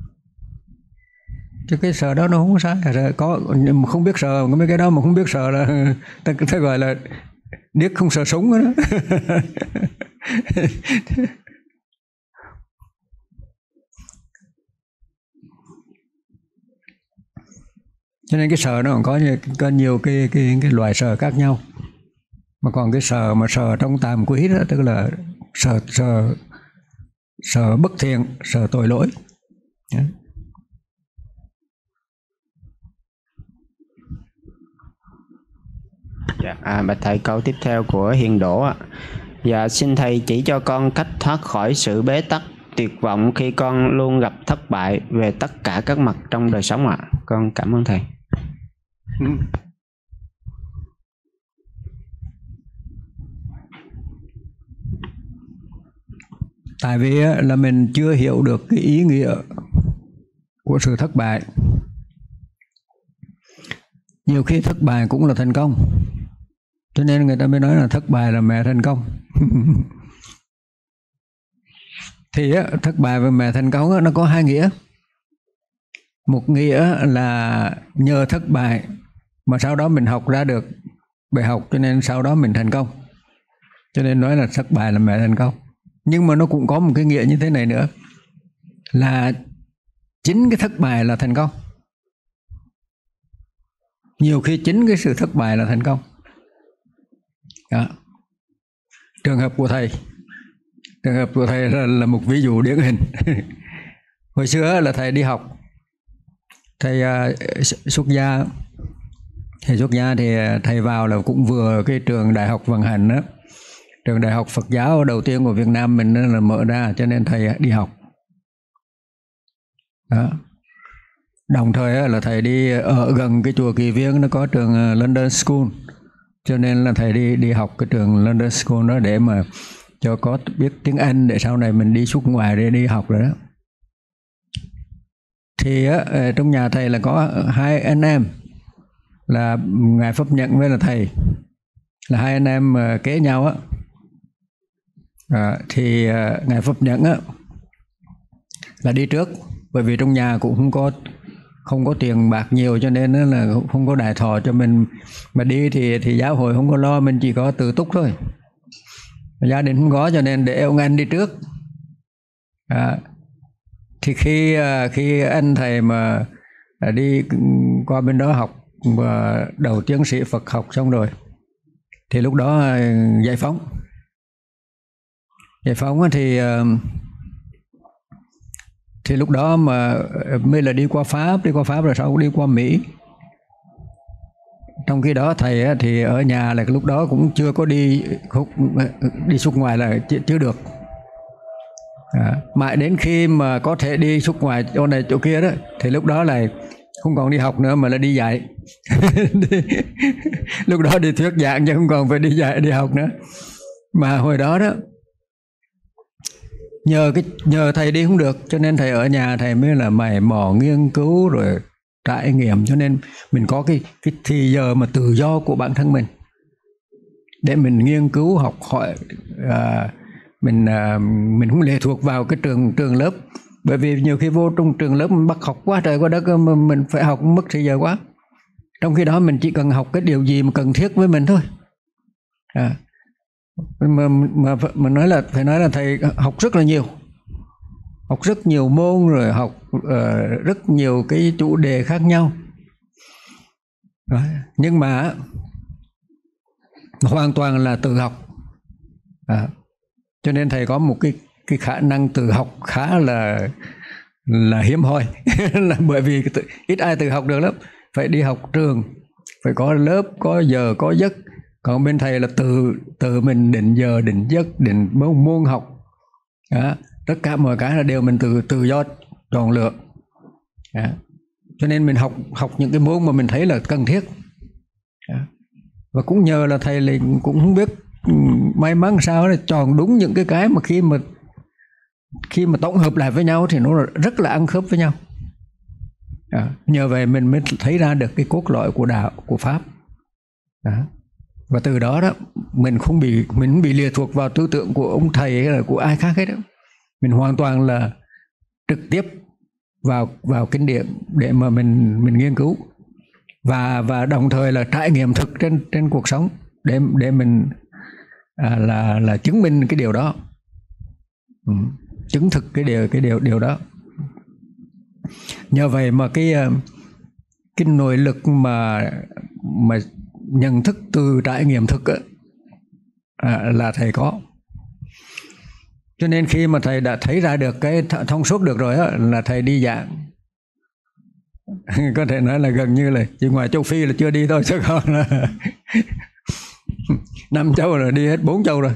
chứ cái sợ đó nó không sai. Có không biết sợ mấy cái đó mà không biết sợ là ta, ta gọi là điếc không sợ súng đó. Cho nên cái sợ nó còn có, có nhiều cái, cái, cái loại sợ khác nhau. Mà còn cái sợ mà sợ trong tàm quý đó, tức là sợ sợ sợ bất thiện, sợ tội lỗi. Yeah. Dạ, à, bạch thầy, câu tiếp theo của Hiền Đỗ ạ. Dạ, xin thầy chỉ cho con cách thoát khỏi sự bế tắc, tuyệt vọng khi con luôn gặp thất bại về tất cả các mặt trong đời sống ạ. Con cảm ơn thầy. Ừ. Tại vì là mình chưa hiểu được cái ý nghĩa của sự thất bại. Nhiều khi thất bại cũng là thành công, cho nên người ta mới nói là thất bại là mẹ thành công. Thì thất bại và mẹ thành công nó có hai nghĩa. Một nghĩa là nhờ thất bại mà sau đó mình học ra được bài học, cho nên sau đó mình thành công. Cho nên nói là thất bại là mẹ thành công. Nhưng mà nó cũng có một cái nghĩa như thế này nữa, là chính cái thất bại là thành công. Nhiều khi chính cái sự thất bại là thành công. Đó. Trường hợp của thầy, trường hợp của thầy là, là một ví dụ điển hình. Hồi xưa là thầy đi học, thầy uh, xuất gia, thầy xuất gia thì thầy vào là cũng vừa cái trường đại học vận hành đó, trường đại học Phật giáo đầu tiên của Việt Nam mình là mở ra, cho nên thầy đi học. Đó. Đồng thời là thầy đi ở gần cái chùa Kỳ Viên, nó có trường London School, cho nên là thầy đi đi học cái trường London School đó để mà cho có biết tiếng Anh để sau này mình đi xuất ngoại để đi học rồi đó. Thì á, trong nhà thầy là có hai anh em, là ngài Pháp Nhẫn với là thầy, là hai anh em kế nhau á. À, thì à, ngài Pháp Nhẫn á là đi trước, bởi vì trong nhà cũng không có không có tiền bạc nhiều, cho nên là không có đại thọ cho mình mà đi thì thì giáo hội không có lo, mình chỉ có tự túc thôi, gia đình không có, cho nên để ông anh đi trước. À, thì khi khi anh thầy mà đi qua bên đó học và đầu tiến sĩ Phật học xong rồi, thì lúc đó giải phóng giải phóng thì thì lúc đó mà mới là đi qua Pháp, đi qua Pháp rồi sau đi qua Mỹ. Trong khi đó thầy thì ở nhà là lúc đó cũng chưa có đi đi xuất ngoại là chưa được. À, mãi đến khi mà có thể đi xuất ngoại chỗ này chỗ kia đó, thì lúc đó là không còn đi học nữa mà là đi dạy. Lúc đó đi thuyết giảng chứ không còn phải đi dạy đi học nữa. Mà hồi đó đó nhờ cái nhờ thầy đi không được, cho nên thầy ở nhà thầy mới là mày mò nghiên cứu rồi trải nghiệm, cho nên mình có cái cái thì giờ mà tự do của bản thân mình để mình nghiên cứu học hỏi. À, mình à, mình không lệ thuộc vào cái trường trường lớp, bởi vì nhiều khi vô trong trường lớp mình bắt học quá trời quá đất, mà mình phải học mất thời giờ quá. Trong khi đó mình chỉ cần học cái điều gì mà cần thiết với mình thôi. À, mà, mà mà nói là phải nói là thầy học rất là nhiều, học rất nhiều môn, rồi học uh, rất nhiều cái chủ đề khác nhau. Đó. Nhưng mà hoàn toàn là tự học. À, cho nên thầy có một cái cái khả năng tự học khá là là hiếm hoi. Là bởi vì tự, ít ai tự học được lắm, phải đi học trường, phải có lớp, có giờ, có giấc. Còn bên thầy là tự tự mình định giờ, định giấc, định môn, môn học. Đó. Tất cả mọi cái là đều mình tự tự do chọn lựa. Đó. Cho nên mình học học những cái môn mà mình thấy là cần thiết. Đó. Và cũng nhờ là thầy là cũng không biết may mắn sao là chọn đúng những cái cái mà khi mà khi mà tổng hợp lại với nhau thì nó rất là ăn khớp với nhau. Đó. Nhờ vậy mình mới thấy ra được cái cốt lõi của đạo, của pháp. Đó. Và từ đó đó mình không bị mình không bị lệ thuộc vào tư tưởng của ông thầy hay là của ai khác hết đó. Mình hoàn toàn là trực tiếp vào vào kinh điển để mà mình mình nghiên cứu, và và đồng thời là trải nghiệm thực trên trên cuộc sống để để mình à, là là chứng minh cái điều đó, ừ, chứng thực cái điều cái điều điều đó. Nhờ vậy mà cái cái nội lực mà mà nhận thức từ trải nghiệm thực á, à, là thầy có. Cho nên khi mà thầy đã thấy ra được cái thông suốt được rồi á, là thầy đi giảng. Có thể nói là gần như là chỉ ngoài châu Phi là chưa đi thôi, chứ còn là năm châu rồi đi hết bốn châu rồi.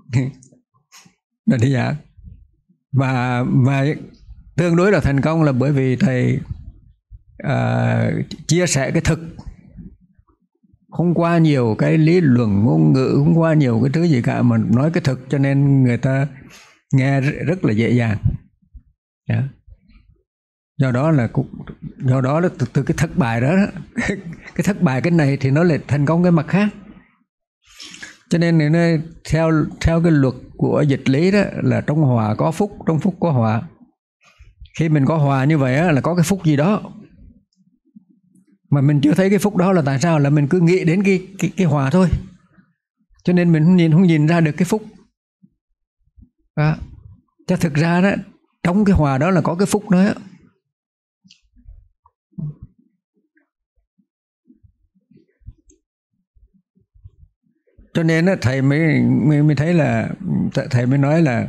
Là đi giảng. Và, và tương đối là thành công là bởi vì thầy à, chia sẻ cái thực, không qua nhiều cái lý luận ngôn ngữ, không qua nhiều cái thứ gì cả, mà nói cái thực, cho nên người ta nghe rất là dễ dàng. Yeah. Do đó là cũng do đó là từ, từ cái thất bại đó, đó cái thất bại cái này thì nó lại thành công cái mặt khác. Cho nên này, theo theo cái luật của dịch lý đó là trong hòa có phúc, trong phúc có họa. Khi mình có hòa như vậy á, là có cái phúc gì đó mà mình chưa thấy cái phúc đó là tại sao, là mình cứ nghĩ đến cái cái cái hòa thôi. cho nên mình không nhìn không nhìn ra được cái phúc đó. Cho thực ra đó, trong cái hòa đó là có cái phúc đó. Cho nên đó, thầy mới, mới mới thấy là thầy mới nói là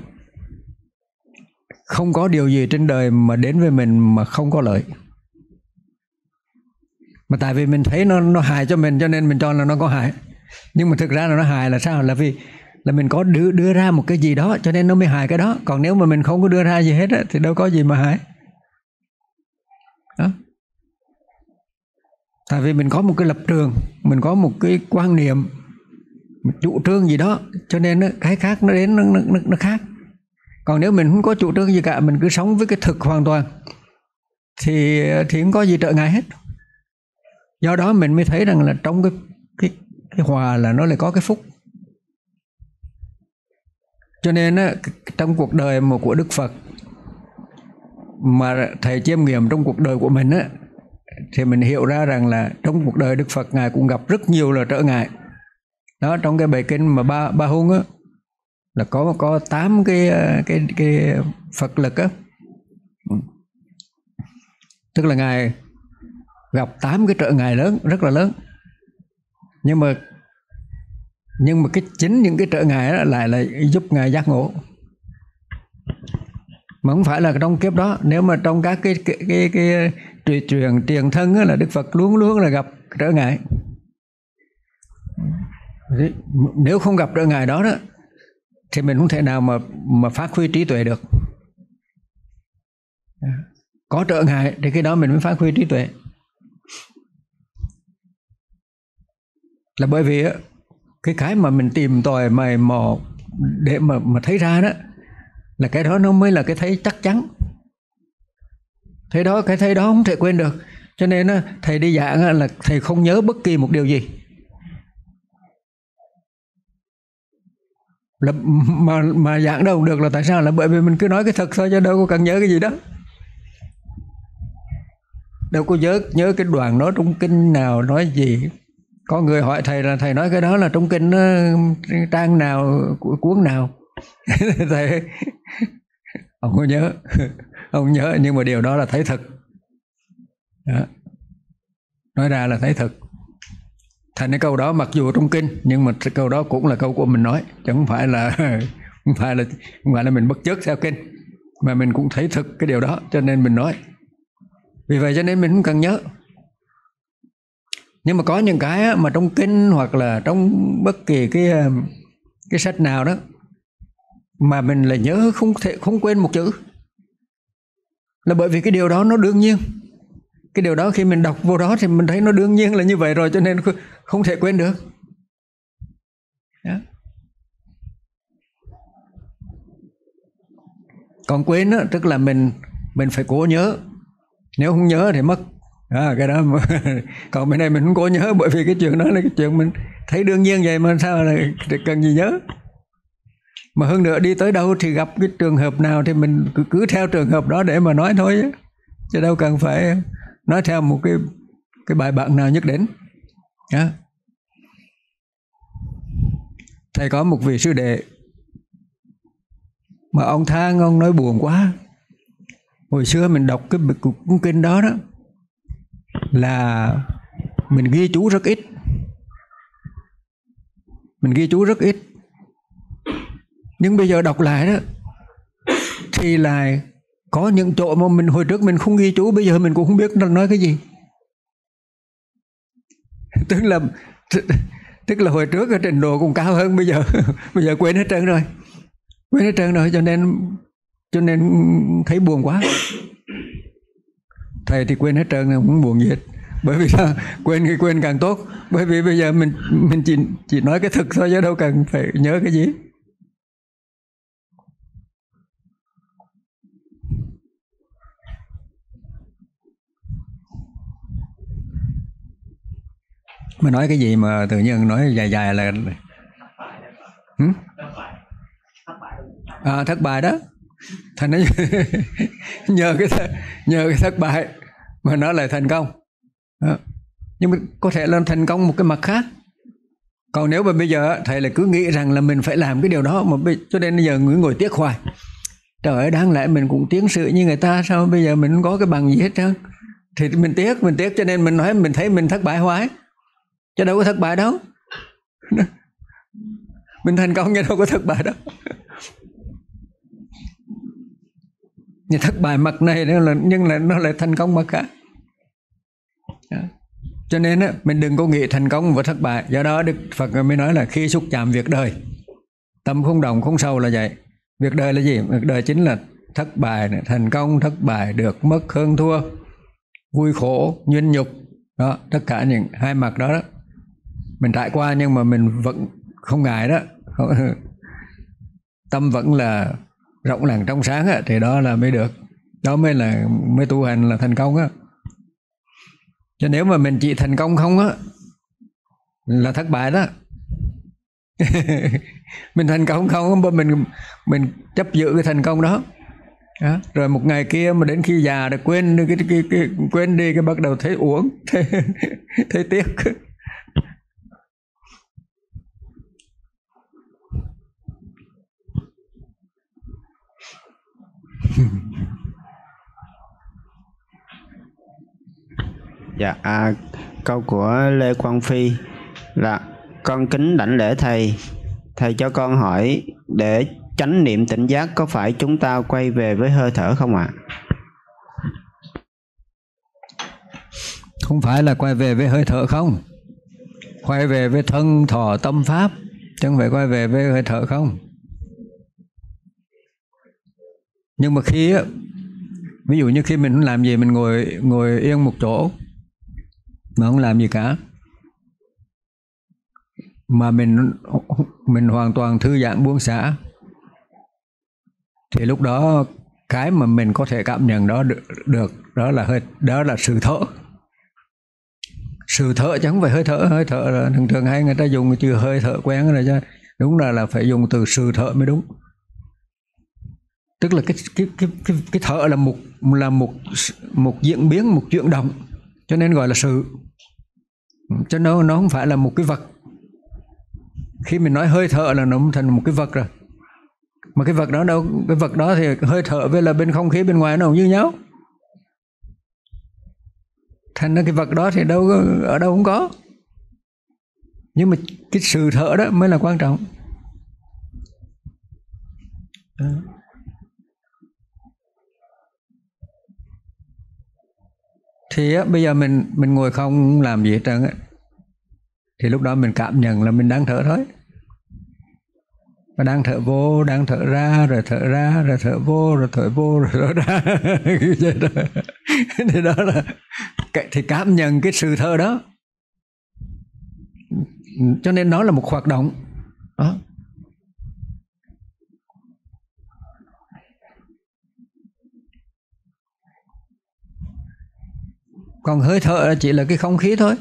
không có điều gì trên đời mà đến với mình mà không có lợi. Mà tại vì mình thấy nó nó hại cho mình cho nên mình cho là nó có hại. Nhưng mà thực ra là nó hại là sao? Là vì là mình có đưa đưa ra một cái gì đó cho nên nó mới hại cái đó. Còn nếu mà mình không có đưa ra gì hết á, thì đâu có gì mà hại. Đó. Tại vì mình có một cái lập trường, mình có một cái quan niệm, một chủ trương gì đó, cho nên đó, cái khác nó đến nó, nó, nó khác. Còn nếu mình không có chủ trương gì cả, mình cứ sống với cái thực hoàn toàn thì thì không có gì trợ ngại hết. Do đó mình mới thấy rằng là trong cái cái cái hòa là nó lại có cái phúc. Cho nên á, trong cuộc đời mà của Đức Phật mà thầy chiêm nghiệm trong cuộc đời của mình á, thì mình hiểu ra rằng là trong cuộc đời Đức Phật ngài cũng gặp rất nhiều là trở ngại. Đó, trong cái bài kinh mà ba ba hung á là có có tám cái cái cái Phật lực á, tức là ngài gặp tám cái trở ngại lớn, rất là lớn. Nhưng mà nhưng mà cái chính những cái trở ngại đó lại là giúp ngài giác ngộ. Mà không phải là trong kiếp đó, nếu mà trong các cái cái cái, cái, cái truyền truyền thân á, là Đức Phật luôn luôn là gặp trở ngại. Nếu không gặp trở ngại đó đó thì mình không thể nào mà mà phát huy trí tuệ được. Có trở ngại thì cái đó mình mới phát huy trí tuệ. Là bởi vì á, cái cái mà mình tìm tòi mày mò để mà mà thấy ra đó là cái đó nó mới là cái thấy chắc chắn. Thế đó, cái thấy đó không thể quên được. Cho nên á, thầy đi giảng là thầy không nhớ bất kỳ một điều gì. Là mà mà giảng đâu được là tại sao? Là bởi vì mình cứ nói cái thật thôi, chứ đâu có cần nhớ cái gì đó. Đâu có nhớ nhớ cái đoạn nói trong kinh nào nói gì. Có người hỏi thầy là thầy nói cái đó là trong kinh nó trang nào, cuốn nào. Thầy ông có nhớ, ông nhớ, nhưng mà điều đó là thấy thực. Đó. Nói ra là thấy thực. Thành cái câu đó mặc dù trong kinh, nhưng mà câu đó cũng là câu của mình nói, chứ không phải là không phải là không phải là mình bắt chước theo kinh, mà mình cũng thấy thực cái điều đó, cho nên mình nói. Vì vậy cho nên mình không cần nhớ. Nhưng mà có những cái mà trong kinh hoặc là trong bất kỳ cái cái sách nào đó mà mình là nhớ không thể không quên một chữ, là bởi vì cái điều đó nó đương nhiên. Cái điều đó khi mình đọc vô đó thì mình thấy nó đương nhiên là như vậy rồi, cho nên không thể quên được. Đó. Còn quên đó, tức là mình mình phải cố nhớ. Nếu không nhớ thì mất. À, cái đó mà. Còn bên này mình không cố nhớ, bởi vì cái chuyện đó là cái chuyện mình thấy đương nhiên vậy mà sao là cần gì nhớ. Mà hơn nữa đi tới đâu thì gặp cái trường hợp nào thì mình cứ, cứ theo trường hợp đó để mà nói thôi, chứ đâu cần phải nói theo một cái cái bài bản nào nhất định. Đó. Thầy có một vị sư đệ mà ông than, ông nói buồn quá. Hồi xưa mình đọc cái cuốn kinh đó đó là mình ghi chú rất ít. Mình ghi chú rất ít. Nhưng bây giờ đọc lại đó thì là có những chỗ mà mình hồi trước mình không ghi chú, bây giờ mình cũng không biết nó nói cái gì. Tức là tức là hồi trước cái trình độ cũng cao hơn bây giờ. Bây giờ quên hết trơn rồi. Quên hết trơn rồi, cho nên cho nên thấy buồn quá. Thầy thì quên hết trơn, không buồn gì hết. Bởi vì sao? Quên thì quên càng tốt. Bởi vì bây giờ mình mình chỉ chỉ nói cái thực thôi, chứ đâu cần phải nhớ cái gì. Mà nói cái gì mà tự nhiên nói dài dài là ừ? À, thất bại đó. Thành nó nhờ cái nhờ cái thất bại mà nó lại thành công. Đó. Nhưng mà có thể là thành công một cái mặt khác. Còn nếu mà bây giờ thầy là cứ nghĩ rằng là mình phải làm cái điều đó, mà bây, cho nên bây giờ người ngồi tiếc hoài. Trời ơi, đáng lẽ mình cũng tiến sự như người ta, sao bây giờ mình không có cái bằng gì hết trơn. Thì mình tiếc, mình tiếc cho nên mình nói mình thấy mình thất bại hoài. Chứ đâu có thất bại đâu. Mình thành công nhưng đâu có thất bại đâu. Nhưng thất bại mặt này là, nhưng là nó lại thành công mặt khác. Đó. Cho nên á, mình đừng có nghĩ thành công và thất bại. Do đó Đức Phật mới nói là khi xúc chạm việc đời, tâm không động không sâu là vậy. Việc đời là gì? Việc đời chính là thất bại, thành công, thất bại, được mất, hơn thua, vui khổ, nhuyễn nhục. Đó, tất cả những hai mặt đó, đó mình trải qua, nhưng mà mình vẫn không ngại đó. Tâm vẫn là rộng lặng trong sáng á, thì đó là mới được. Đó mới là mới tu hành là thành công á. Chứ nếu mà mình chỉ thành công không á là thất bại đó. Mình thành công không, mình mình chấp giữ cái thành công đó. Đó. Rồi một ngày kia mà đến khi già được quên cái, cái, cái, cái quên đi cái bắt đầu thấy uổng, thấy, thấy tiếc. Dạ, à, câu của Lê Quang Phi là: con kính đảnh lễ thầy, thầy cho con hỏi để chánh niệm tỉnh giác có phải chúng ta quay về với hơi thở không ạ? Không phải là quay về với hơi thở không, quay về với thân thọ tâm pháp, chứ không phải quay về với hơi thở không. Nhưng mà khi á, ví dụ như khi mình không làm gì, mình ngồi ngồi yên một chỗ mà không làm gì cả, mà mình mình hoàn toàn thư giãn buông xả, thì lúc đó cái mà mình có thể cảm nhận đó được, được đó là hơi đó là sự thở. Sự thở chứ không phải hơi thở. Hơi thở là thường thường hay người ta dùng cái chữ hơi thở quen rồi, chứ đúng là là phải dùng từ sự thở mới đúng. Tức là cái cái cái cái, cái thở là một là một một diễn biến, một chuyển động, cho nên gọi là sự. Cho nó nó không phải là một cái vật. Khi mình nói hơi thở là nó thành một cái vật rồi. Mà cái vật đó đâu, cái vật đó thì hơi thở với là bên không khí bên ngoài nó không như nhau. Thành ra cái vật đó thì đâu ở đâu cũng có. Nhưng mà cái sự thở đó mới là quan trọng. Đó. Thì á, bây giờ mình mình ngồi không làm gì hết trơn á, thì lúc đó mình cảm nhận là mình đang thở thôi. Và đang thở vô, đang thở ra, rồi thở ra, rồi thở vô, rồi thở vô, rồi thở ra. Thì đó là thì cảm nhận cái sự thở đó. Cho nên nó là một hoạt động. Đó. Còn hơi thở chỉ là cái không khí thôi.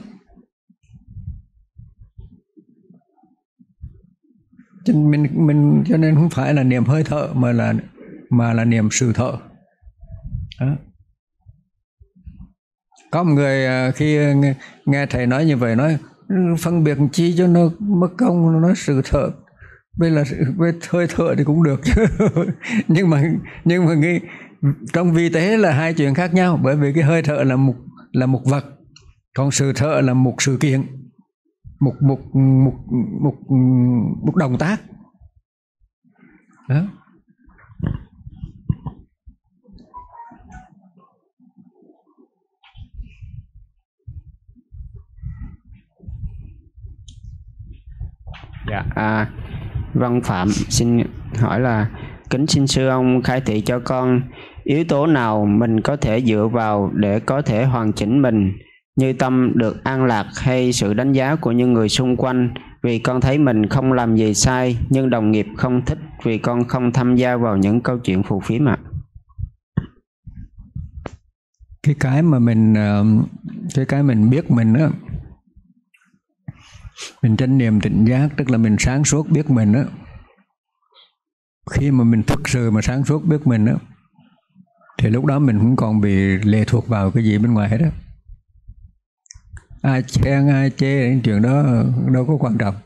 Cho mình mình cho nên không phải là niệm hơi thở mà là mà là niệm sự thở. Đó. Có một người khi nghe, nghe thầy nói như vậy nói phân biệt chi cho nó mất công, nó nói sự thở. Bây là với hơi thở thì cũng được chứ. nhưng mà nhưng mà cái, trong vi tế là hai chuyện khác nhau, bởi vì cái hơi thở là một là một vật, còn sự thở là một sự kiện, một một một một một động tác. Đó. Dạ, à, Văn Phạm xin hỏi là: kính xin sư ông khai thị cho con yếu tố nào mình có thể dựa vào để có thể hoàn chỉnh mình, như tâm được an lạc hay sự đánh giá của những người xung quanh, vì con thấy mình không làm gì sai nhưng đồng nghiệp không thích vì con không tham gia vào những câu chuyện phù phiếm ạ. Cái cái mà mình cái cái mình biết mình á, mình chánh niệm tỉnh giác, tức là mình sáng suốt biết mình á. Khi mà mình thực sự mà sáng suốt biết mình á, thì lúc đó mình không còn bị lệ thuộc vào cái gì bên ngoài hết á. ai khen ai chê những chuyện đó đâu có quan trọng.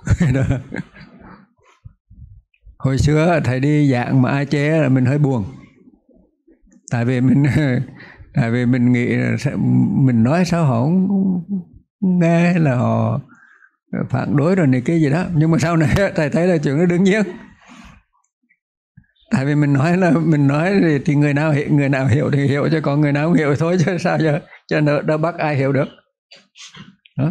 Hồi xưa thầy đi giảng mà ai chê là mình hơi buồn, tại vì mình tại vì mình nghĩ mình nói sao họ không nghe, hay là họ phản đối rồi này cái gì đó. Nhưng mà sau này thầy thấy là chuyện đó đương nhiên, tại vì mình nói là mình nói thì, thì người nào hiểu, người nào hiểu thì hiểu, chứ còn người nào không hiểu thì thôi, chứ sao giờ cho nó đâu bắt ai hiểu được đó.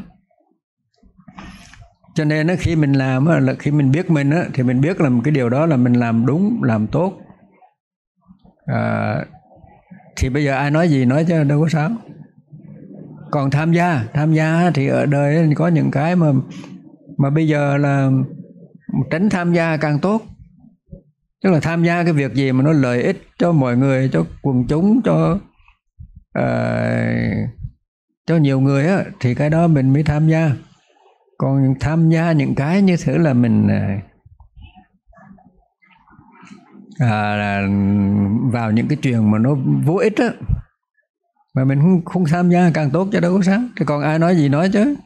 Cho nên đó, khi mình làm là khi mình biết mình á, thì mình biết là cái điều đó là mình làm đúng, làm tốt, à, thì bây giờ ai nói gì nói chứ đâu có sao. Còn tham gia tham gia thì ở đời có những cái mà mà bây giờ là tránh tham gia càng tốt. Tức là tham gia cái việc gì mà nó lợi ích cho mọi người, cho quần chúng, cho uh, cho nhiều người á, thì cái đó mình mới tham gia. Còn tham gia những cái như thế là mình à, là vào những cái chuyện mà nó vô ích á, mà mình không, không tham gia càng tốt, chứ đâu có sao. Thì còn ai nói gì nói chứ,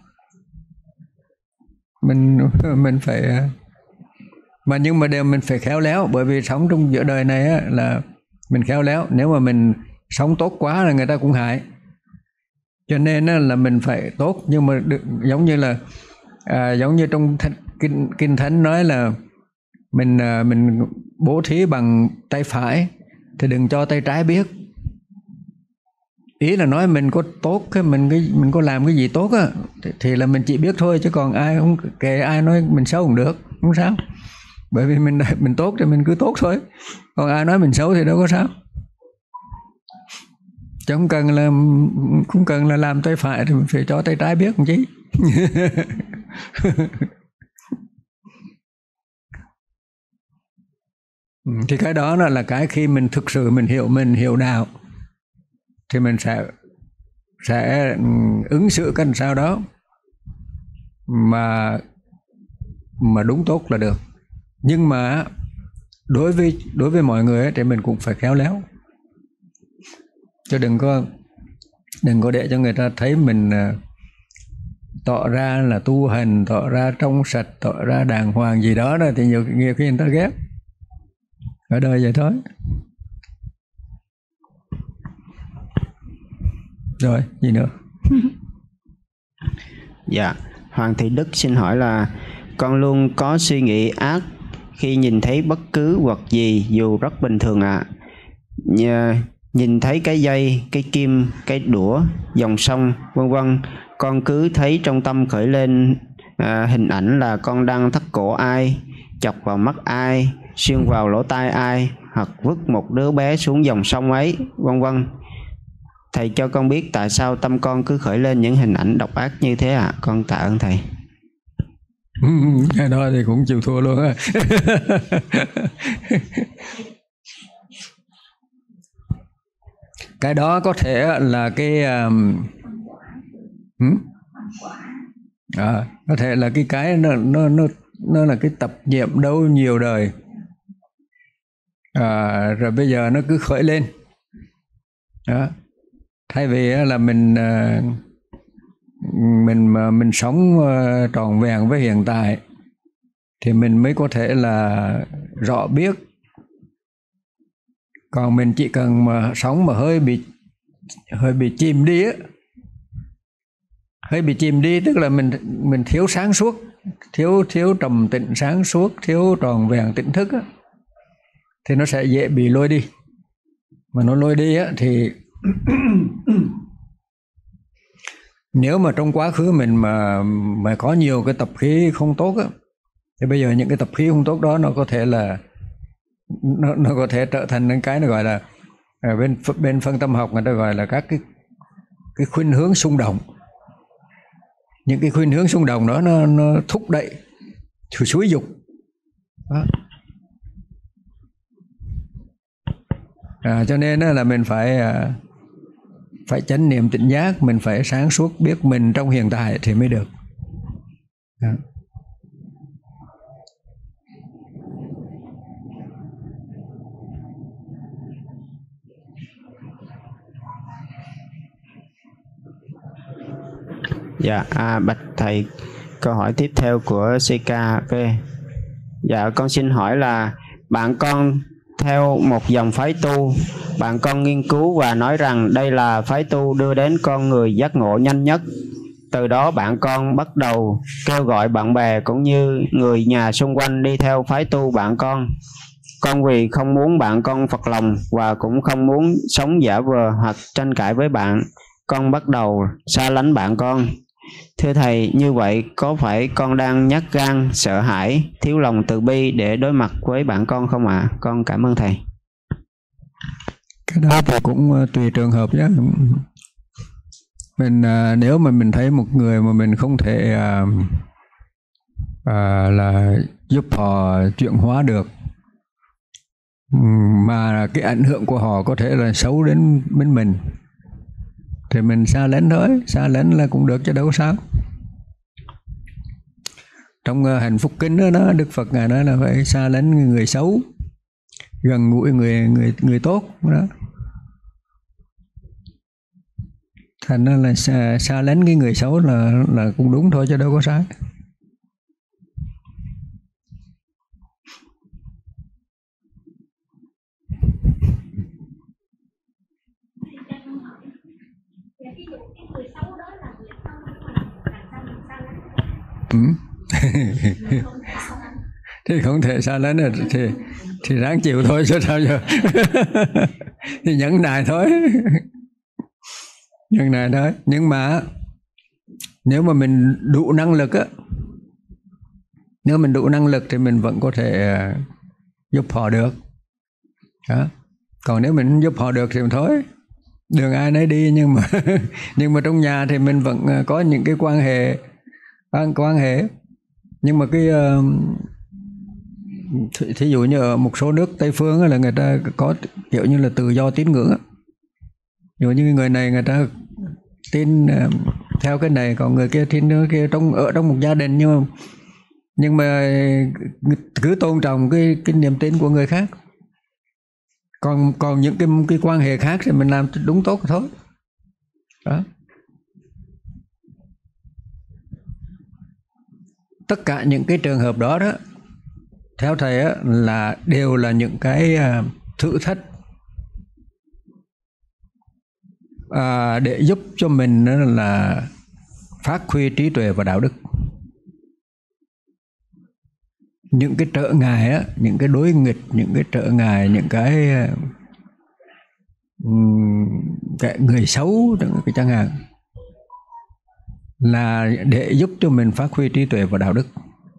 mình mình phải, mà nhưng mà đều mình phải khéo léo, bởi vì sống trong giữa đời này á, là mình khéo léo. Nếu mà mình sống tốt quá là người ta cũng hại, cho nên á, là mình phải tốt, nhưng mà được, giống như là à, giống như trong th- kinh kinh thánh nói là mình à, mình bố thí bằng tay phải thì đừng cho tay trái biết. Ý là nói mình có tốt cái mình cái mình có làm cái gì tốt á thì, thì là mình chỉ biết thôi, chứ còn ai không kể ai nói mình xấu cũng được, không sao. Bởi vì mình mình tốt thì mình cứ tốt thôi, còn ai nói mình xấu thì đâu có sao. Chứ không cần là không cần là làm tay phải thì mình phải cho tay trái biết làm chi. Thì cái đó là, là cái khi mình thực sự mình hiểu mình hiểu đạo thì mình sẽ sẽ ứng xử cái sao đó mà mà đúng tốt là được. Nhưng mà đối với đối với mọi người ấy, thì mình cũng phải khéo léo, chứ đừng có đừng có để cho người ta thấy mình tỏ ra là tu hành, tỏ ra trong sạch, tỏ ra đàng hoàng gì đó, đó thì nhiều, nhiều khi người ta ghét. Ở đời vậy thôi. Rồi, gì nữa? Dạ, Hoàng Thị Đức xin hỏi là con luôn có suy nghĩ ác khi nhìn thấy bất cứ vật gì dù rất bình thường ạ. À. Nhìn thấy cái dây, cái kim, cái đũa, dòng sông, vân vân, con cứ thấy trong tâm khởi lên à, hình ảnh là con đang thắt cổ ai, chọc vào mắt ai, xuyên vào lỗ tai ai, hoặc vứt một đứa bé xuống dòng sông ấy, vân vân. Thầy cho con biết tại sao tâm con cứ khởi lên những hình ảnh độc ác như thế ạ? À? Con tạ ơn thầy. Cái đó thì cũng chịu thua luôn á. Cái đó có thể là cái um, hmm? à, có thể là cái cái nó nó nó nó là cái tập niệm đâu nhiều đời, à, rồi bây giờ nó cứ khởi lên đó. Thay vì là mình mình mình sống trọn vẹn với hiện tại thì mình mới có thể là rõ biết. Còn mình chỉ cần mà sống mà hơi bị hơi bị chìm đi á, hơi bị chìm đi tức là mình mình thiếu sáng suốt, thiếu thiếu trầm tĩnh sáng suốt, thiếu tròn vẹn tỉnh thức á, thì nó sẽ dễ bị lôi đi. Mà nó lôi đi á thì nếu mà trong quá khứ mình mà mà có nhiều cái tập khí không tốt á, thì bây giờ những cái tập khí không tốt đó nó có thể là nó, nó có thể trở thành những cái nó gọi là ở bên bên phân tâm học người ta gọi là các cái cái khuynh hướng xung động. Những cái khuynh hướng xung động đó nó nó thúc đẩy, xúi dục đó. À, cho nên là mình phải phải chánh niệm tỉnh giác, mình phải sáng suốt biết mình trong hiện tại thì mới được. Đó. Dạ, à, bạch thầy, câu hỏi tiếp theo của xê ca pê. Dạ, con xin hỏi là bạn con theo một dòng phái tu, bạn con nghiên cứu và nói rằng đây là phái tu đưa đến con người giác ngộ nhanh nhất. Từ đó bạn con bắt đầu kêu gọi bạn bè cũng như người nhà xung quanh đi theo phái tu bạn con. Con vì không muốn bạn con phật lòng và cũng không muốn sống giả vờ hoặc tranh cãi với bạn, con bắt đầu xa lánh bạn con. Thưa thầy, như vậy có phải con đang nhát gan, sợ hãi, thiếu lòng từ bi để đối mặt với bạn con không ạ? À? Con cảm ơn thầy. Cái đó thì cũng tùy trường hợp nhé. Mình à, nếu mà mình thấy một người mà mình không thể à, à, là giúp họ chuyển hóa được, mà cái ảnh hưởng của họ có thể là xấu đến bên mình, thì mình xa lánh thôi. Xa lánh là cũng được chứ đâu có sao. Trong uh, hạnh phúc kinh đó, đó Đức Phật ngài nói là phải xa lánh người xấu, gần gũi người người người tốt đó. Thành ra là xa, xa lánh cái người xấu là là cũng đúng thôi chứ đâu có sai. Ừ. Thì không thể xa lánh rồi, thì thì ráng chịu thôi chứ sao giờ. Thì nhẫn nại thôi. Nhẫn nại thôi. Nhưng mà nếu mà mình đủ năng lực á, nếu mình đủ năng lực thì mình vẫn có thể giúp họ được đó. Còn nếu mình không giúp họ được thì thôi, đường ai nấy đi. Nhưng mà nhưng mà trong nhà thì mình vẫn có những cái quan hệ quan hệ nhưng mà cái uh, th- thí dụ như ở một số nước Tây phương là người ta có kiểu như là tự do tín ngưỡng. Ví dụ như người này người ta tin uh, theo cái này, còn người kia tin cái kia, trong ở trong một gia đình, nhưng mà nhưng mà cứ tôn trọng cái cái niềm tin của người khác. Còn còn những cái cái quan hệ khác thì mình làm đúng tốt thôi đó. Tất cả những cái trường hợp đó đó, theo thầy á, là đều là những cái thử thách à, để giúp cho mình là phát huy trí tuệ và đạo đức. Những cái trở ngại á, những cái đối nghịch, những cái trở ngại, những cái, cái người xấu cái chẳng hạn, là để giúp cho mình phát huy trí tuệ và đạo đức.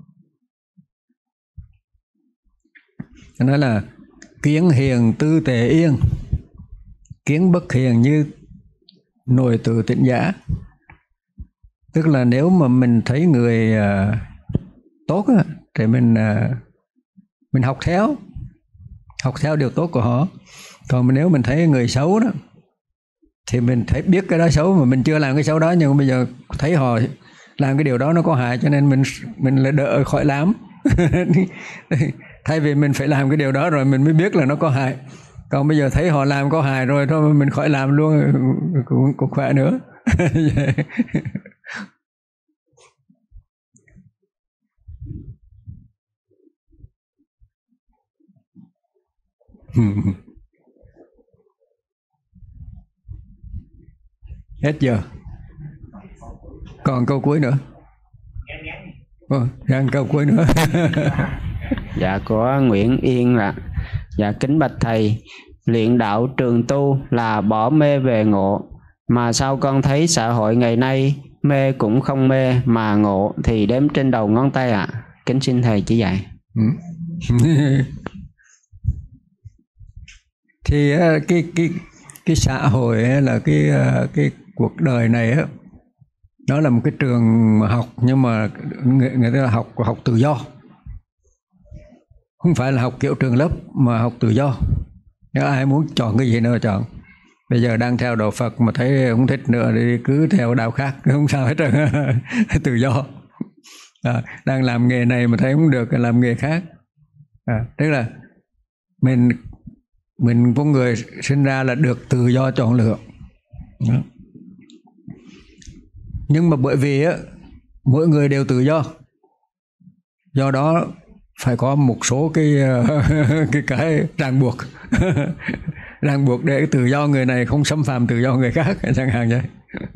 Nói là kiến hiền tư tề yên, kiến bất hiền như nồi từ tịnh giả. Tức là nếu mà mình thấy người uh, tốt á, thì mình uh, mình học theo, học theo điều tốt của họ. Còn nếu mình thấy người xấu đó, thì mình thấy biết cái đó xấu mà mình chưa làm cái xấu đó, nhưng mà bây giờ thấy họ làm cái điều đó nó có hại, cho nên mình mình lại đỡ khỏi làm. Thay vì mình phải làm cái điều đó rồi mình mới biết là nó có hại. Còn bây giờ thấy họ làm có hại rồi thôi mình khỏi làm luôn cũng, cũng khỏe nữa. Hết giờ. Còn câu cuối nữa. Ờ, đang câu cuối nữa. Dạ, của Nguyễn Yên là dạ kính bạch thầy, luyện đạo trường tu là bỏ mê về ngộ, mà sao con thấy xã hội ngày nay mê cũng không mê mà ngộ thì đếm trên đầu ngón tay ạ? À? Kính xin thầy chỉ dạy. Ừ. Thì cái cái cái xã hội là cái cái cuộc đời này á, nó là một cái trường học, nhưng mà người, người ta là học học tự do, không phải là học kiểu trường lớp mà học tự do. Nếu ai muốn chọn cái gì nữa chọn. Bây giờ đang theo đạo Phật mà thấy không thích nữa thì cứ theo đạo khác, không sao hết trơn. Tự do. À, đang làm nghề này mà thấy không được làm nghề khác. À, tức là mình mình con người sinh ra là được tự do chọn lựa. Đó. Nhưng mà bởi vì á, mỗi người đều tự do, do đó phải có một số cái cái cái ràng buộc ràng buộc để tự do người này không xâm phạm tự do người khác chẳng hạn vậy.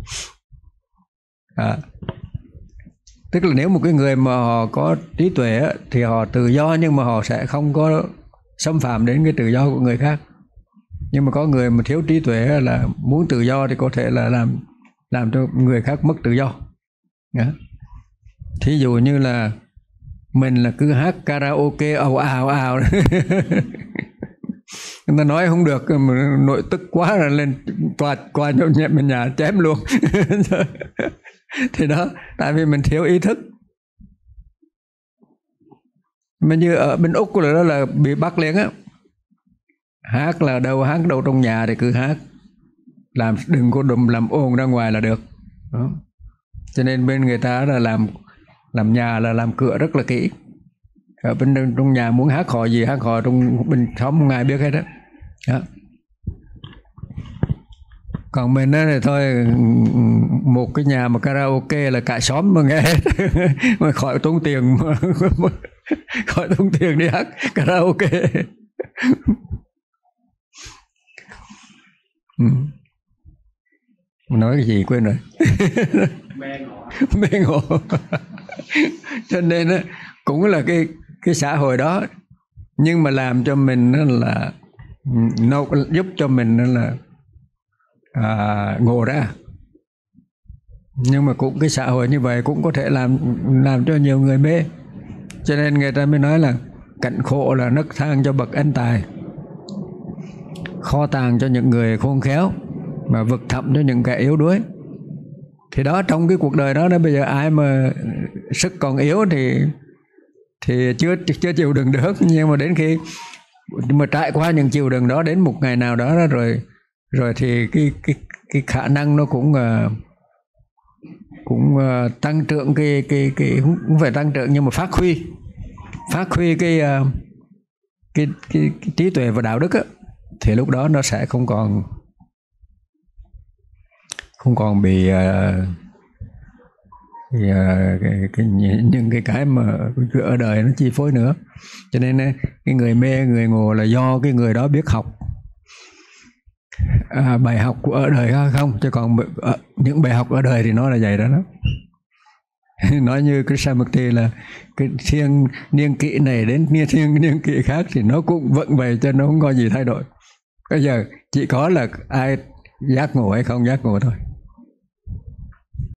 À, tức là nếu một cái người mà họ có trí tuệ á, thì họ tự do nhưng mà họ sẽ không có xâm phạm đến cái tự do của người khác. Nhưng mà có người mà thiếu trí tuệ là muốn tự do thì có thể là làm làm cho người khác mất tự do. Đó. Thí dụ như là mình là cứ hát karaoke ào ào ào người ta nói không được, mà nội tức quá rồi lên toạt qua chỗ nhà bên nhà chém luôn. Thì đó, tại vì mình thiếu ý thức. Mà như ở bên Úc là đó là bị bắt liền á, hát là đâu hát đâu trong nhà thì cứ hát, làm đừng có đùm làm ồn ra ngoài là được. Đó. Cho nên bên người ta là làm làm nhà là làm cửa rất là kỹ. Ở bên trong nhà muốn hát hò gì hát hò, trong bên xóm không ai biết hết đó. Đó. Còn mình đó thì thôi, một cái nhà mà karaoke là cả xóm mà nghe hết. Mà khỏi tốn tiền mà, khỏi tốn tiền đi hát karaoke. Ừ. Nói cái gì quên rồi. Mê ngộ. Mê ngộ. Cho nên đó, cũng là cái cái xã hội đó, nhưng mà làm cho mình là nó giúp cho mình là à, ngộ ra. Nhưng mà cũng cái xã hội như vậy cũng có thể làm làm cho nhiều người mê. Cho nên người ta mới nói là cảnh khổ là nấc thang cho bậc anh tài, kho tàng cho những người khôn khéo, mà vực thẳm cho những kẻ yếu đuối. Thì đó, trong cái cuộc đời đó, đó bây giờ ai mà sức còn yếu thì thì chưa chưa chịu đựng được. Nhưng mà đến khi mà trải qua những chịu đựng đó, đến một ngày nào đó, đó rồi rồi thì cái cái cái khả năng nó cũng uh, cũng uh, tăng trưởng, cái cái cái không phải tăng trưởng nhưng mà phát huy phát huy cái uh, cái, cái, cái trí tuệ và đạo đức á, thì lúc đó nó sẽ không còn không còn bị uh, thì, uh, cái, cái, những cái cái mà ở đời nó chi phối nữa. Cho nên cái người mê người ngộ là do cái người đó biết học à, bài học của ở đời không, chứ còn uh, những bài học ở đời thì nó là vậy đó. đó. Nói như Krishnamurti là cái thiên niên kỷ này đến niên thiên niên kỷ khác thì nó cũng vẫn vậy, cho nó không có gì thay đổi. Bây giờ chỉ có là ai giác ngộ hay không giác ngộ thôi.